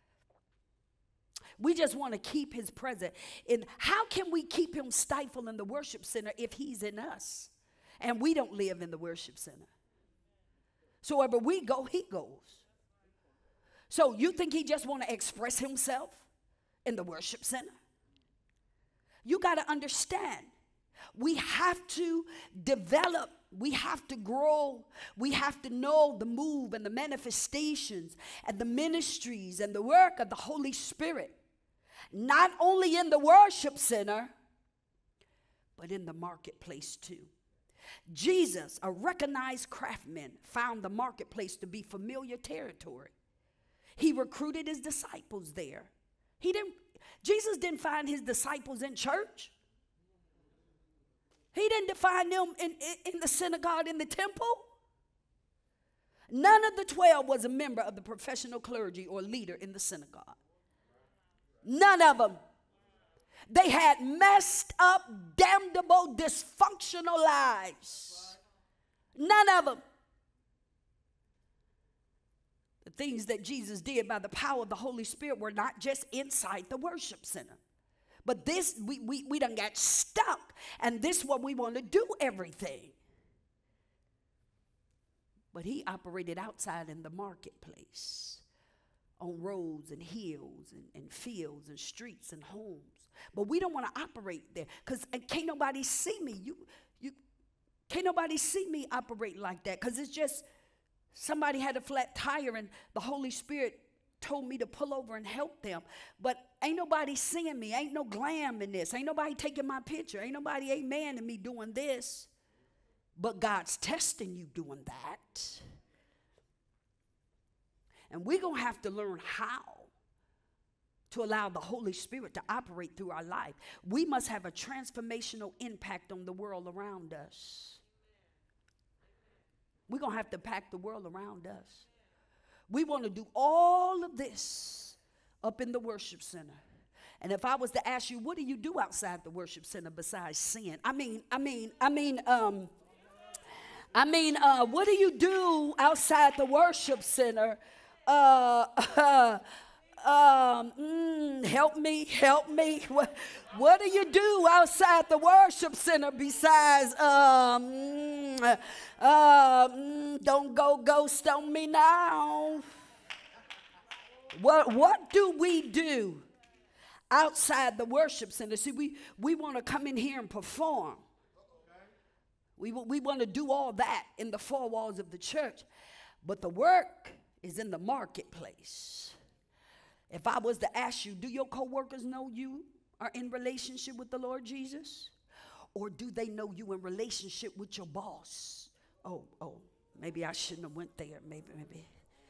Speaker 2: We just want to keep his presence. And how can we keep him stifled in the worship center if he's in us and we don't live in the worship center? So wherever we go, he goes. So you think he just want to express himself in the worship center? You got to understand, we have to develop, we have to grow, we have to know the move and the manifestations and the ministries and the work of the Holy Spirit. Not only in the worship center, but in the marketplace too. Jesus, a recognized craftsman, found the marketplace to be familiar territory. He recruited his disciples there. He didn't, Jesus didn't find his disciples in church. He didn't find them in, in, in the synagogue, in the temple. None of the twelve was a member of the professional clergy or leader in the synagogue. None of them. They had messed up, damnable, dysfunctional lives. None of them. The things that Jesus did by the power of the Holy Spirit were not just inside the worship center. But this, we, we, we done got stuck. And this is what we want to do everything. But he operated outside in the marketplace. On roads and hills and, and fields and streets and homes. But we don't want to operate there. Because can't nobody see me. You, you, can't nobody see me operate like that. Because it's just somebody had a flat tire and the Holy Spirit told me to pull over and help them. But ain't nobody seeing me. Ain't no glam in this. Ain't nobody taking my picture. Ain't nobody amen to me doing this. But God's testing you doing that. And we're going to have to learn how to allow the Holy Spirit to operate through our life. We must have a transformational impact on the world around us. We're going to have to impact the world around us. We want to do all of this up in the worship center. And if I was to ask you, what do you do outside the worship center besides sin? I mean, I mean, I mean, um, I mean, uh, what do you do outside the worship center? Uh, uh, um, mm, help me, help me. What, what do you do outside the worship center besides, um, mm, uh, mm, don't go ghost on me now? What, what do we do outside the worship center? See, we, we want to come in here and perform. We, we want to do all that in the four walls of the church. But the work is in the marketplace. If I was to ask you, do your co-workers know you are in relationship with the Lord Jesus? Or do they know you in relationship with your boss? Oh, oh, maybe I shouldn't have went there. Maybe, maybe.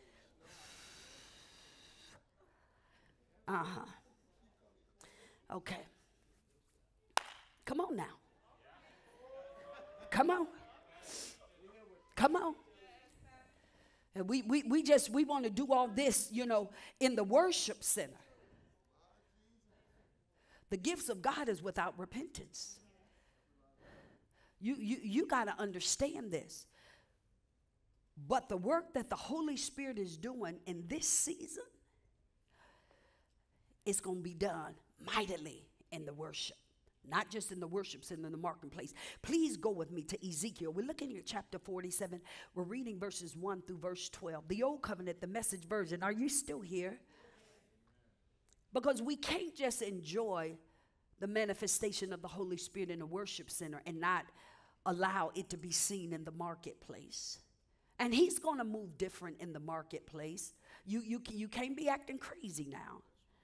Speaker 2: Uh-huh. Okay. Come on now. Come on. Come on. And we, we, we just, we want to do all this, you know, in the worship center. The gifts of God is without repentance. You, you, you got to understand this. But the work that the Holy Spirit is doing in this season is going to be done mightily in the worship. not just in the worship center, in the marketplace. Please go with me to Ezekiel. We're looking at chapter forty-seven. We're reading verses one through verse twelve. The Old Covenant, the Message version. Are you still here? Because we can't just enjoy the manifestation of the Holy Spirit in the worship center and not allow it to be seen in the marketplace. And he's going to move different in the marketplace. You, you, you can't be acting crazy now.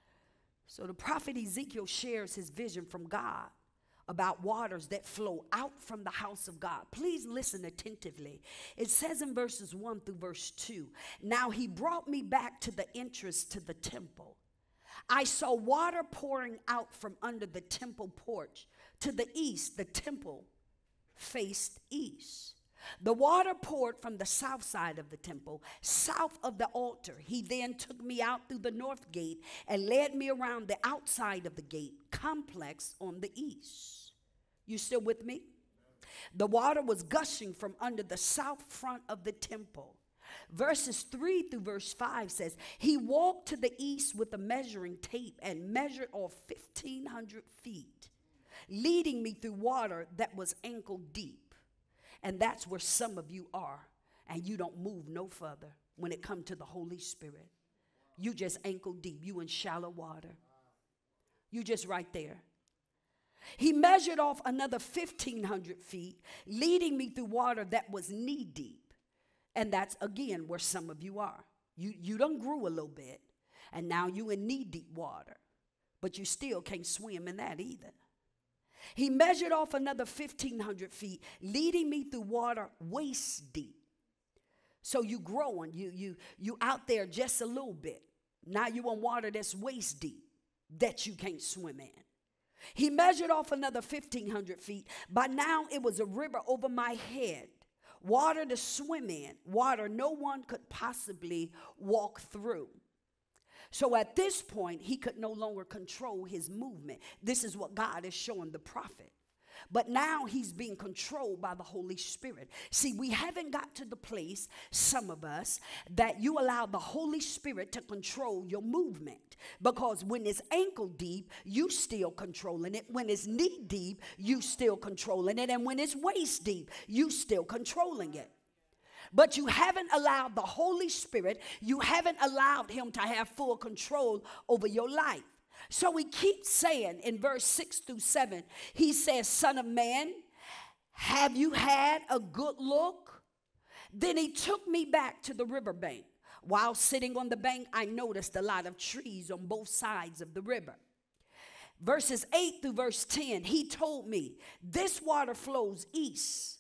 Speaker 2: So the prophet Ezekiel shares his vision from God about waters that flow out from the house of God. Please listen attentively. It says in verses one through verse two, now he brought me back to the entrance to the temple. I saw water pouring out from under the temple porch. To the east, the temple faced east. The water poured from the south side of the temple, south of the altar. He then took me out through the north gate and led me around the outside of the gate complex on the east. You still with me? The water was gushing from under the south front of the temple. Verses three through verse five says, he walked to the east with a measuring tape and measured off fifteen hundred feet, leading me through water that was ankle deep. And that's where some of you are, and you don't move no further when it comes to the Holy Spirit. You just ankle deep. You in shallow water. You just right there. He measured off another fifteen hundred feet, leading me through water that was knee deep. And that's, again, where some of you are. You, you done grew a little bit, and now you in knee deep water. But you still can't swim in that either. He measured off another fifteen hundred feet, leading me through water waist deep. So you growing, you, you, you out there just a little bit. Now you on water that's waist deep that you can't swim in. He measured off another fifteen hundred feet. By now it was a river over my head, water to swim in, water no one could possibly walk through. So at this point, he could no longer control his movement. This is what God is showing the prophet. But now he's being controlled by the Holy Spirit. See, we haven't got to the place, some of us, that you allow the Holy Spirit to control your movement. Because when it's ankle deep, you still controlling it. When it's knee deep, you still controlling it. And when it's waist deep, you still controlling it. But you haven't allowed the Holy Spirit, you haven't allowed him to have full control over your life. So he keeps saying in verse six through seven, he says, son of man, have you had a good look? Then he took me back to the riverbank. While sitting on the bank, I noticed a lot of trees on both sides of the river. Verses eight through verse ten, he told me, this water flows east,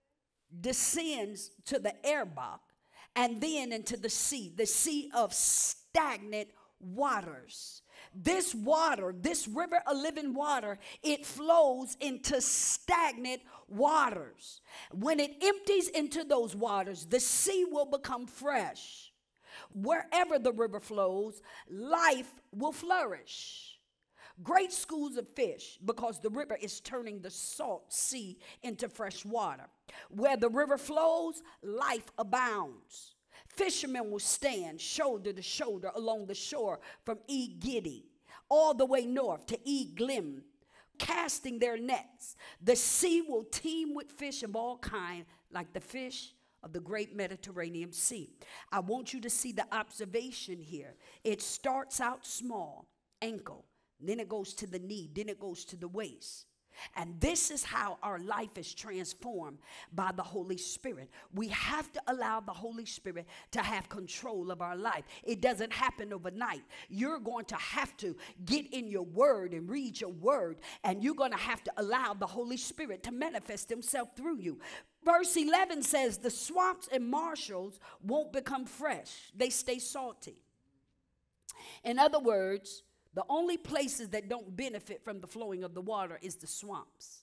Speaker 2: descends to the Arabah, and then into the sea, the sea of stagnant waters. This water, this river of living water, it flows into stagnant waters. When it empties into those waters, the sea will become fresh. Wherever the river flows, life will flourish. Great schools of fish, because the river is turning the salt sea into fresh water. Where the river flows, life abounds. Fishermen will stand shoulder to shoulder along the shore from E Gidi all the way north to E Glim, casting their nets. The sea will teem with fish of all kinds, like the fish of the great Mediterranean Sea. I want you to see the observation here. It starts out small, ankle, then it goes to the knee, then it goes to the waist. And this is how our life is transformed by the Holy Spirit. We have to allow the Holy Spirit to have control of our life. It doesn't happen overnight. You're going to have to get in your word and read your word, and you're going to have to allow the Holy Spirit to manifest himself through you. Verse eleven says, the swamps and marshes won't become fresh. They stay salty. In other words, the only places that don't benefit from the flowing of the water is the swamps.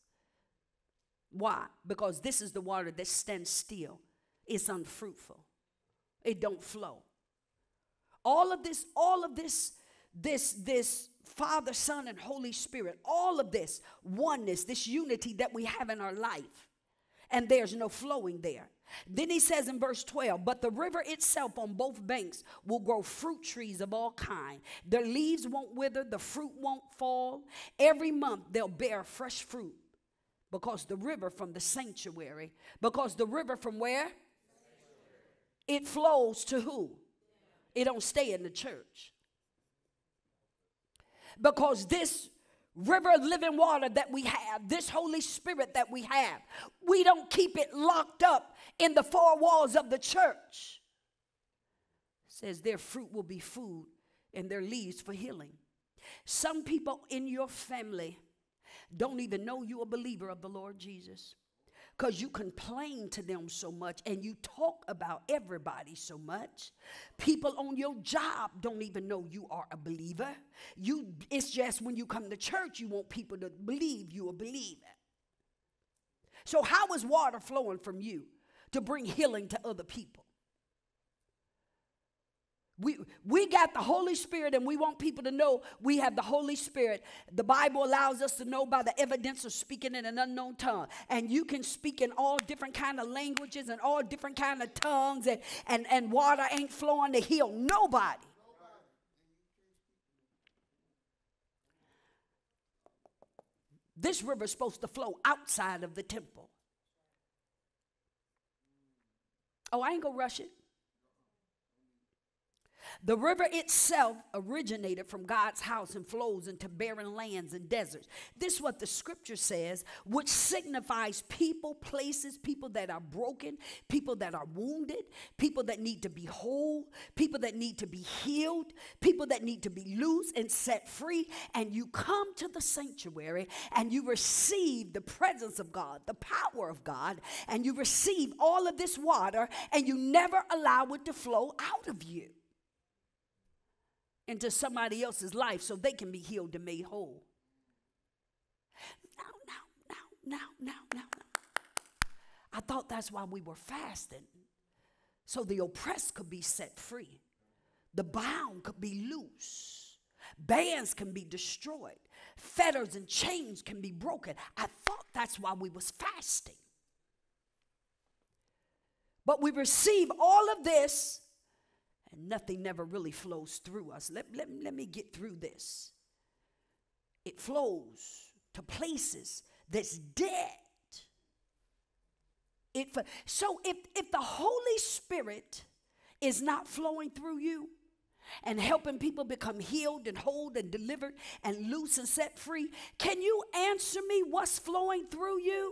Speaker 2: Why? Because this is the water that stands still. It's unfruitful. It don't flow. All of this, all of this, this, this Father, Son, and Holy Spirit, all of this oneness, this unity that we have in our life, and there's no flowing there. Then he says in verse twelve, but the river itself on both banks will grow fruit trees of all kind. Their leaves won't wither, the fruit won't fall. Every month they'll bear fresh fruit, because the river from the sanctuary, because the river from where? It flows to who? It don't stay in the church. Because this river of living water that we have, this Holy Spirit that we have, we don't keep it locked up in the four walls of the church. It says their fruit will be food and their leaves for healing. Some people in your family don't even know you're a believer of the Lord Jesus, because you complain to them so much and you talk about everybody so much. People on your job don't even know you are a believer. You, it's just when you come to church, you want people to believe you a believer. So how is water flowing from you to bring healing to other people? We, we got the Holy Spirit, and we want people to know we have the Holy Spirit. The Bible allows us to know by the evidence of speaking in an unknown tongue. And you can speak in all different kind of languages and all different kind of tongues, and, and, and water ain't flowing to heal nobody. This river is supposed to flow outside of the temple. Oh, I ain't gonna rush it. The river itself originated from God's house and flows into barren lands and deserts. This is what the scripture says, which signifies people, places, people that are broken, people that are wounded, people that need to be whole, people that need to be healed, people that need to be loose and set free. And you come to the sanctuary and you receive the presence of God, the power of God, and you receive all of this water, and you never allow it to flow out of you into somebody else's life so they can be healed and made whole. Now, now, now, now, now, now. I thought that's why we were fasting, so the oppressed could be set free. The bound could be loose. Bands can be destroyed. Fetters and chains can be broken. I thought that's why we was fasting. But we receive all of this, and nothing never really flows through us. Let, let, let me get through this. It flows to places that's dead. It, so if, if the Holy Spirit is not flowing through you and helping people become healed and whole and delivered and loose and set free, can you answer me what's flowing through you?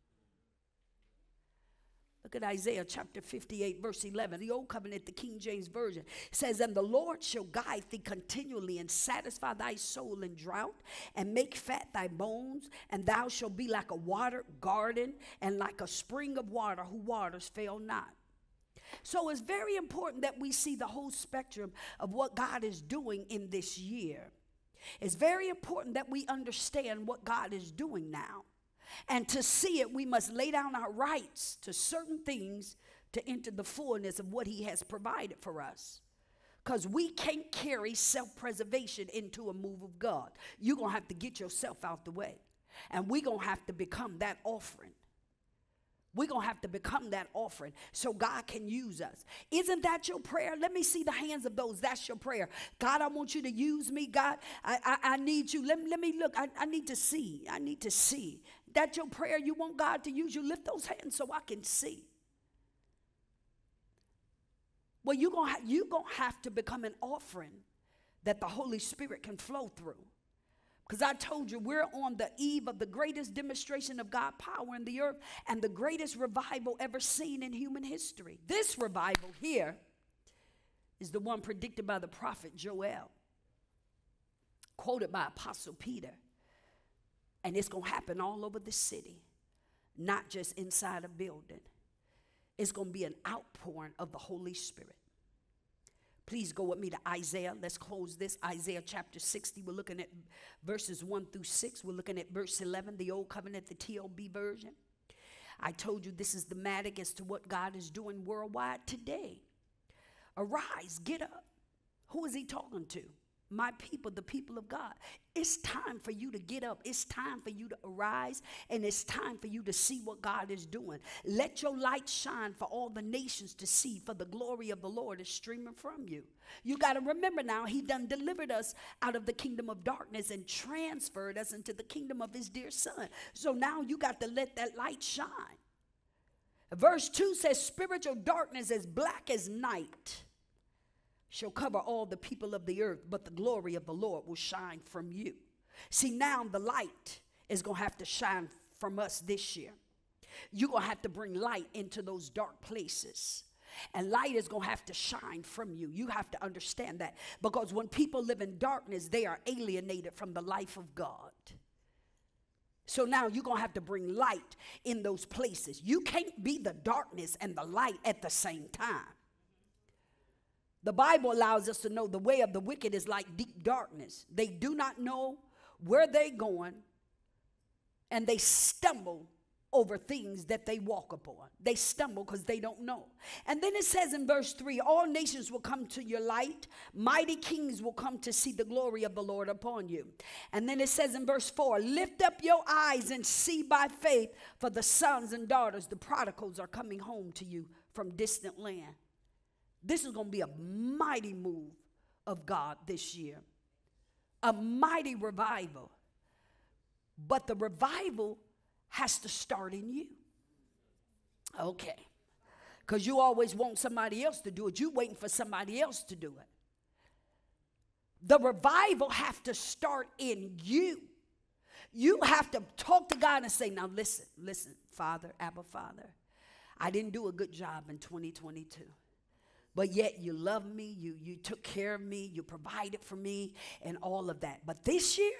Speaker 2: Look at Isaiah chapter fifty-eight, verse eleven. The Old Covenant, the King James Version, says, and the Lord shall guide thee continually and satisfy thy soul in drought and make fat thy bones, and thou shalt be like a watered garden and like a spring of water whose waters fail not. So it's very important that we see the whole spectrum of what God is doing in this year. It's very important that we understand what God is doing now. And to see it, we must lay down our rights to certain things to enter the fullness of what he has provided for us. Because we can't carry self-preservation into a move of God. You're going to have to get yourself out the way. And we're going to have to become that offering. We're going to have to become that offering so God can use us. Isn't that your prayer? Let me see the hands of those. That's your prayer. God, I want you to use me. God, I, I, I need you. Let, let me look. I, I need to see. I need to see. That's your prayer. You want God to use you. Lift those hands so I can see. Well, you're going ha- you're going to have to become an offering that the Holy Spirit can flow through. Because I told you, we're on the eve of the greatest demonstration of God's power in the earth and the greatest revival ever seen in human history. This revival here is the one predicted by the prophet Joel, quoted by Apostle Peter. And it's going to happen all over the city, not just inside a building. It's going to be an outpouring of the Holy Spirit. Please go with me to Isaiah. Let's close this. Isaiah chapter sixty. We're looking at verses one through six. We're looking at verse eleven, the Old Covenant, the T L B version. I told you this is thematic as to what God is doing worldwide today. Arise, get up. Who is he talking to? my people, the people of God, it's time for you to get up. It's time for you to arise, and it's time for you to see what God is doing. Let your light shine for all the nations to see, for the glory of the Lord is streaming from you. You got to remember now, he done delivered us out of the kingdom of darkness and transferred us into the kingdom of his dear son. So now you got to let that light shine. Verse two says, spiritual darkness as black as night shall cover all the people of the earth, but the glory of the Lord will shine from you. See, now the light is going to have to shine from us this year. You're going to have to bring light into those dark places. And light is going to have to shine from you. You have to understand that. Because when people live in darkness, they are alienated from the life of God. So now you're going to have to bring light in those places. You can't be the darkness and the light at the same time. The Bible allows us to know the way of the wicked is like deep darkness. They do not know where they're going, and they stumble over things that they walk upon. They stumble because they don't know. And then it says in verse three, all nations will come to your light. Mighty kings will come to see the glory of the Lord upon you. And then it says in verse four, lift up your eyes and see by faith, for the sons and daughters, the prodigals, are coming home to you from distant land. This is going to be a mighty move of God this year. A mighty revival. But the revival has to start in you. Okay. Because you always want somebody else to do it. You're waiting for somebody else to do it. The revival have to start in you. You have to talk to God and say, now listen, listen, Father, Abba Father, I didn't do a good job in twenty twenty-two. But yet you love me, you, you took care of me, you provided for me, and all of that. But this year,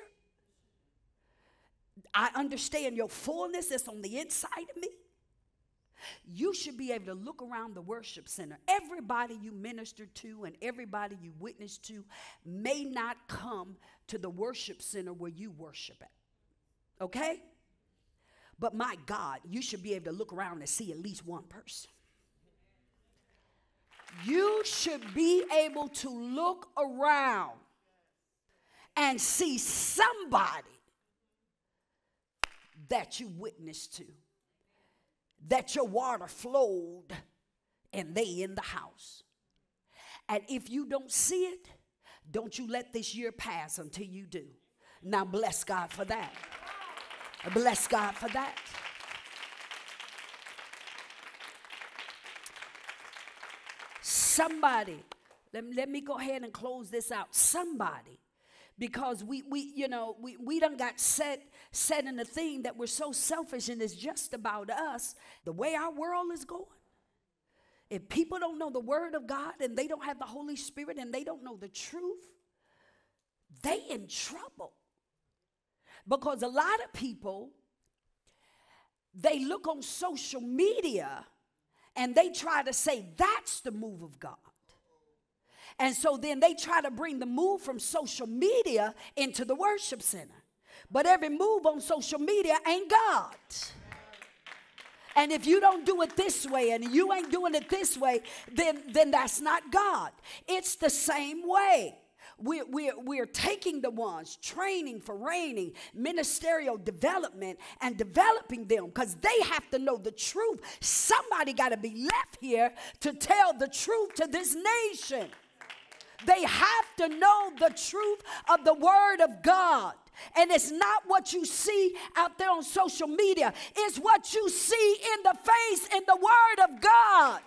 Speaker 2: I understand your fullness that's on the inside of me. You should be able to look around the worship center. Everybody you minister to and everybody you witness to may not come to the worship center where you worship at. Okay? But my God, you should be able to look around and see at least one person. You should be able to look around and see somebody that you witnessed to, that your water flowed and they in the house. And if you don't see it, don't you let this year pass until you do. Now bless God for that. Bless God for that. Somebody, let, let me go ahead and close this out. Somebody, because we, we you know, we, we done got set, set in the thing that we're so selfish and it's just about us, the way our world is going. If people don't know the word of God and they don't have the Holy Spirit and they don't know the truth, they in trouble. Because a lot of people, they look on social media and they try to say that's the move of God. And so then they try to bring the move from social media into the worship center. But every move on social media ain't God. And if you don't do it this way and you ain't doing it this way, then, then that's not God. It's the same way. We're, we're, we're taking the ones, training for reigning, ministerial development, and developing them because they have to know the truth. Somebody got to be left here to tell the truth to this nation. They have to know the truth of the word of God. And it's not what you see out there on social media. It's what you see in the face in the word of God.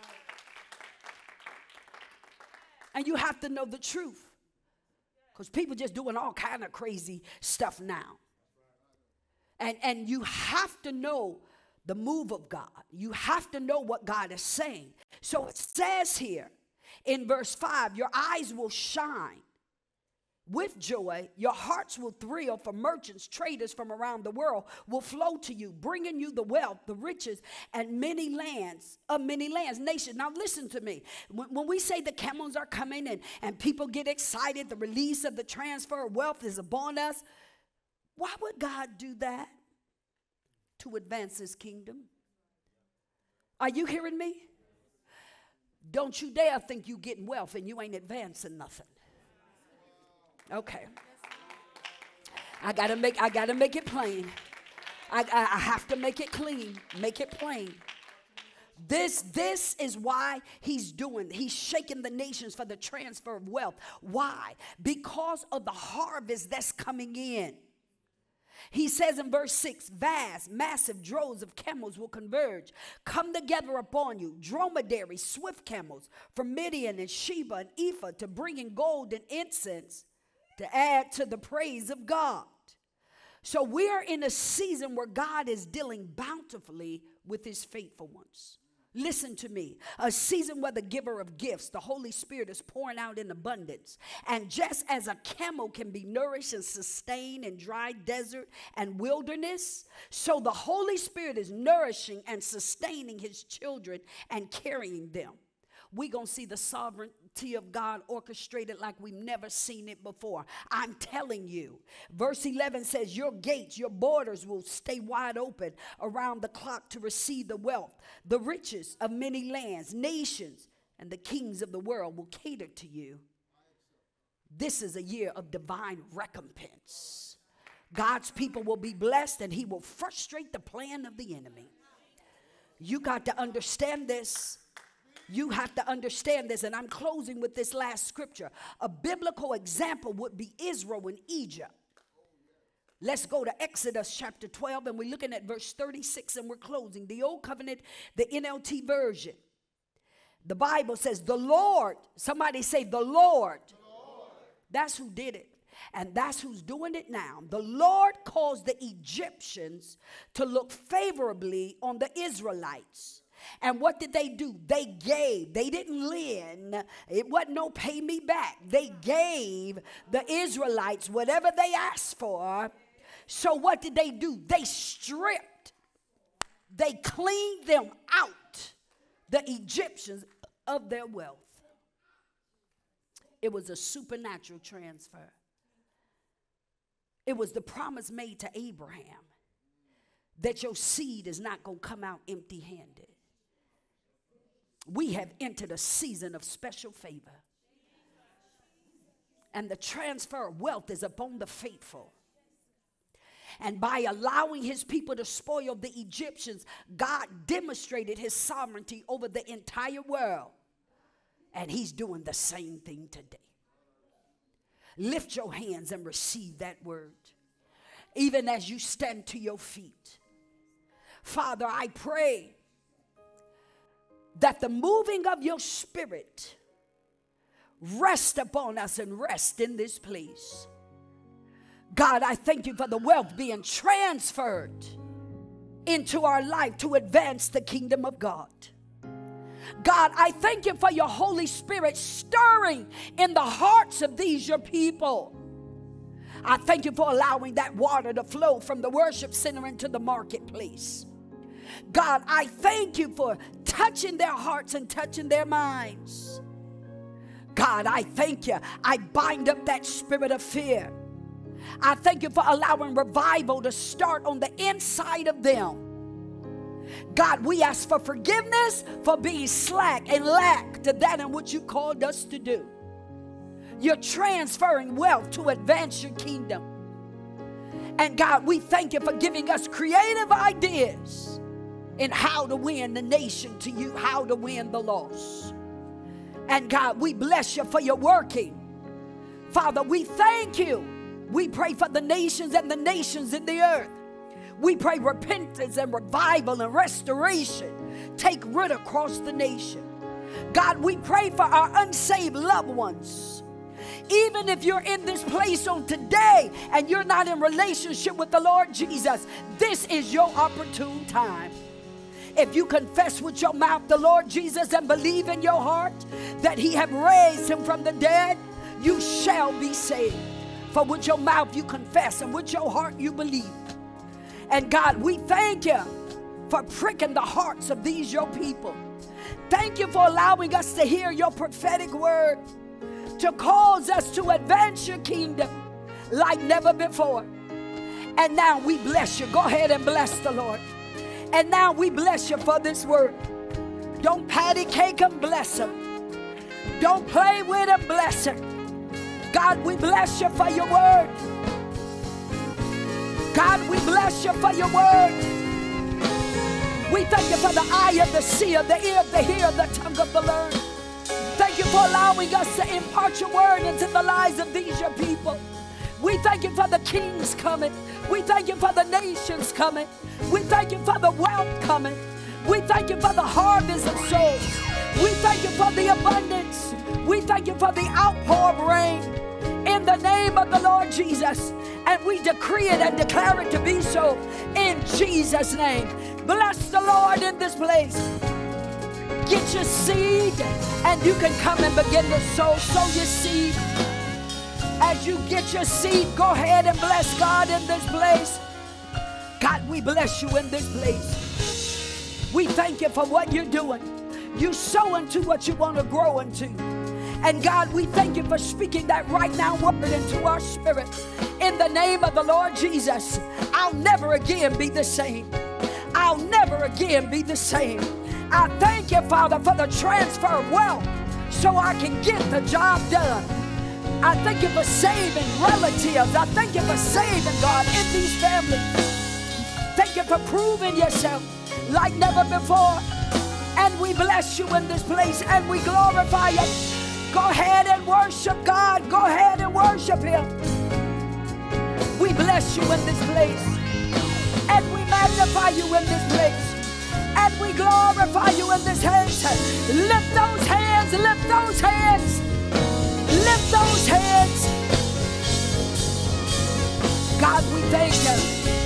Speaker 2: And you have to know the truth. Because people just doing all kind of crazy stuff now. And, and you have to know the move of God. You have to know what God is saying. So it says here in verse five, your eyes will shine with joy. Your hearts will thrill, for merchants, traders from around the world will flow to you, bringing you the wealth, the riches, and many lands, of many lands, nations. Now listen to me. When, when we say the camels are coming and, and people get excited, the release of the transfer of wealth is upon us. Why would God do that? To advance his kingdom. Are you hearing me? Don't you dare think you getting wealth and you ain't advancing nothing. Okay. I gotta make I gotta make it plain. I, I, I have to make it clean, make it plain. This, this is why he's doing, he's shaking the nations for the transfer of wealth. Why? Because of the harvest that's coming in. He says in verse six, vast, massive droves of camels will converge, come together upon you, dromedaries, swift camels from Midian and Sheba and Ephah, to bring in gold and incense to add to the praise of God. So we're in a season where God is dealing bountifully with his faithful ones. Listen to me, a season where the giver of gifts, the Holy Spirit, is pouring out in abundance. And just as a camel can be nourished and sustained in dry desert and wilderness, so the Holy Spirit is nourishing and sustaining his children and carrying them. We're going to see the sovereignty of God orchestrated like we've never seen it before. I'm telling you. Verse eleven says, your gates, your borders will stay wide open around the clock to receive the wealth, the riches of many lands, nations, and the kings of the world will cater to you. This is a year of divine recompense. God's people will be blessed, and he will frustrate the plan of the enemy. You got to understand this. You have to understand this, and I'm closing with this last scripture. A biblical example would be Israel in Egypt. Let's go to Exodus chapter twelve, and we're looking at verse thirty-six, and we're closing. The Old Covenant, the N L T version. The Bible says, the Lord, somebody say the Lord. The Lord. That's who did it, and that's who's doing it now. The Lord caused the Egyptians to look favorably on the Israelites. And what did they do? They gave. They didn't lend. It wasn't no pay me back. They gave the Israelites whatever they asked for. So what did they do? They stripped. They cleaned them out, the Egyptians, of their wealth. It was a supernatural transfer. It was the promise made to Abraham that your seed is not going to come out empty-handed. We have entered a season of special favor. And the transfer of wealth is upon the faithful. And by allowing his people to spoil the Egyptians, God demonstrated his sovereignty over the entire world. And he's doing the same thing today. Lift your hands and receive that word. Even as you stand to your feet. Father, I pray that the moving of your spirit rest upon us and rest in this place. God, I thank you for the wealth being transferred into our life to advance the kingdom of God. God, I thank you for your Holy Spirit stirring in the hearts of these your people. I thank you for allowing that water to flow from the worship center into the marketplace. God, I thank you for touching their hearts and touching their minds. God, I thank you. I bind up that spirit of fear. I thank you for allowing revival to start on the inside of them. God, we ask for forgiveness for being slack and lack to that in which you called us to do. You're transferring wealth to advance your kingdom. And God, we thank you for giving us creative ideas in how to win the nation to you, how to win the lost. And God, we bless you for your working. Father, we thank you. We pray for the nations and the nations in the earth. We pray repentance and revival and restoration take root across the nation. God, we pray for our unsaved loved ones. Even if you're in this place on today and you're not in relationship with the Lord Jesus, this is your opportune time. If you confess with your mouth the Lord Jesus and believe in your heart that he have raised him from the dead, you shall be saved. For with your mouth you confess and with your heart you believe. And God, we thank you for pricking the hearts of these your people. Thank you for allowing us to hear your prophetic word to cause us to advance your kingdom like never before. And now we bless you. Go ahead and bless the Lord. And now we bless you for this word. Don't patty cake him, bless him. Don't play with him, bless him. God, we bless you for your word. God, we bless you for your word. We thank you for the eye of the seer, the ear of the hearer, the tongue of the learned. Thank you for allowing us to impart your word into the lives of these your people. We thank you for the kings coming. We thank you for the nations coming. We thank you for the wealth coming. We thank you for the harvest of souls. We thank you for the abundance. We thank you for the outpour of rain. In the name of the Lord Jesus. And we decree it and declare it to be so in Jesus' name. Bless the Lord in this place. Get your seed and you can come and begin to sow. Sow your seed. As you get your seed, go ahead and bless God in this place. God, we bless you in this place. We thank you for what you're doing. You sow into what you want to grow into. And God, we thank you for speaking that right now word into our spirit. In the name of the Lord Jesus, I'll never again be the same. I'll never again be the same. I thank you, Father, for the transfer of wealth so I can get the job done. I thank you for saving relatives. I thank you for saving, God, in these families. Thank you for proving yourself like never before. And we bless you in this place and we glorify you. Go ahead and worship God. Go ahead and worship Him. We bless you in this place. And we magnify you in this place. And we glorify you in this place. Lift those hands. Lift those hands. Lift those hands. God, we thank you.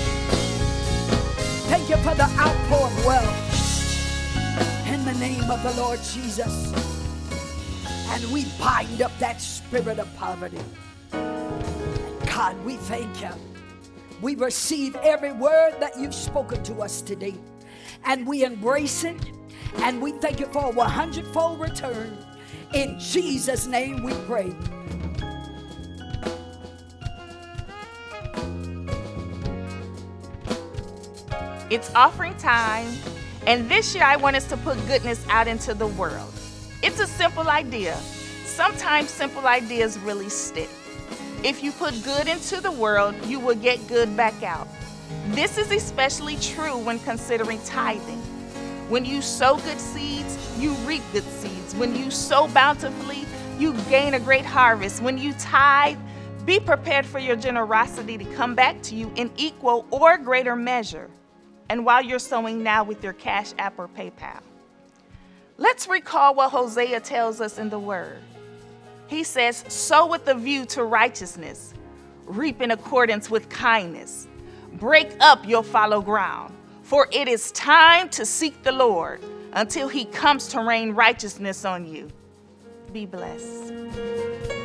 Speaker 2: Thank you for the outpour of wealth. In the name of the Lord Jesus. And we bind up that spirit of poverty. God, we thank you. We receive every word that you've spoken to us today. And we embrace it. And we thank you for a hundredfold return. In Jesus' name we pray.
Speaker 3: It's offering time. And this year I want us to put goodness out into the world. It's a simple idea. Sometimes simple ideas really stick. If you put good into the world, you will get good back out. This is especially true when considering tithing. When you sow good seeds, you reap good seeds. When you sow bountifully, you gain a great harvest. When you tithe, be prepared for your generosity to come back to you in equal or greater measure. And while you're sowing now with your Cash App or PayPal. Let's recall what Hosea tells us in the Word. He says, sow with a view to righteousness, reap in accordance with kindness. Break up your fallow ground, for it is time to seek the Lord until he comes to rain righteousness on you. Be blessed.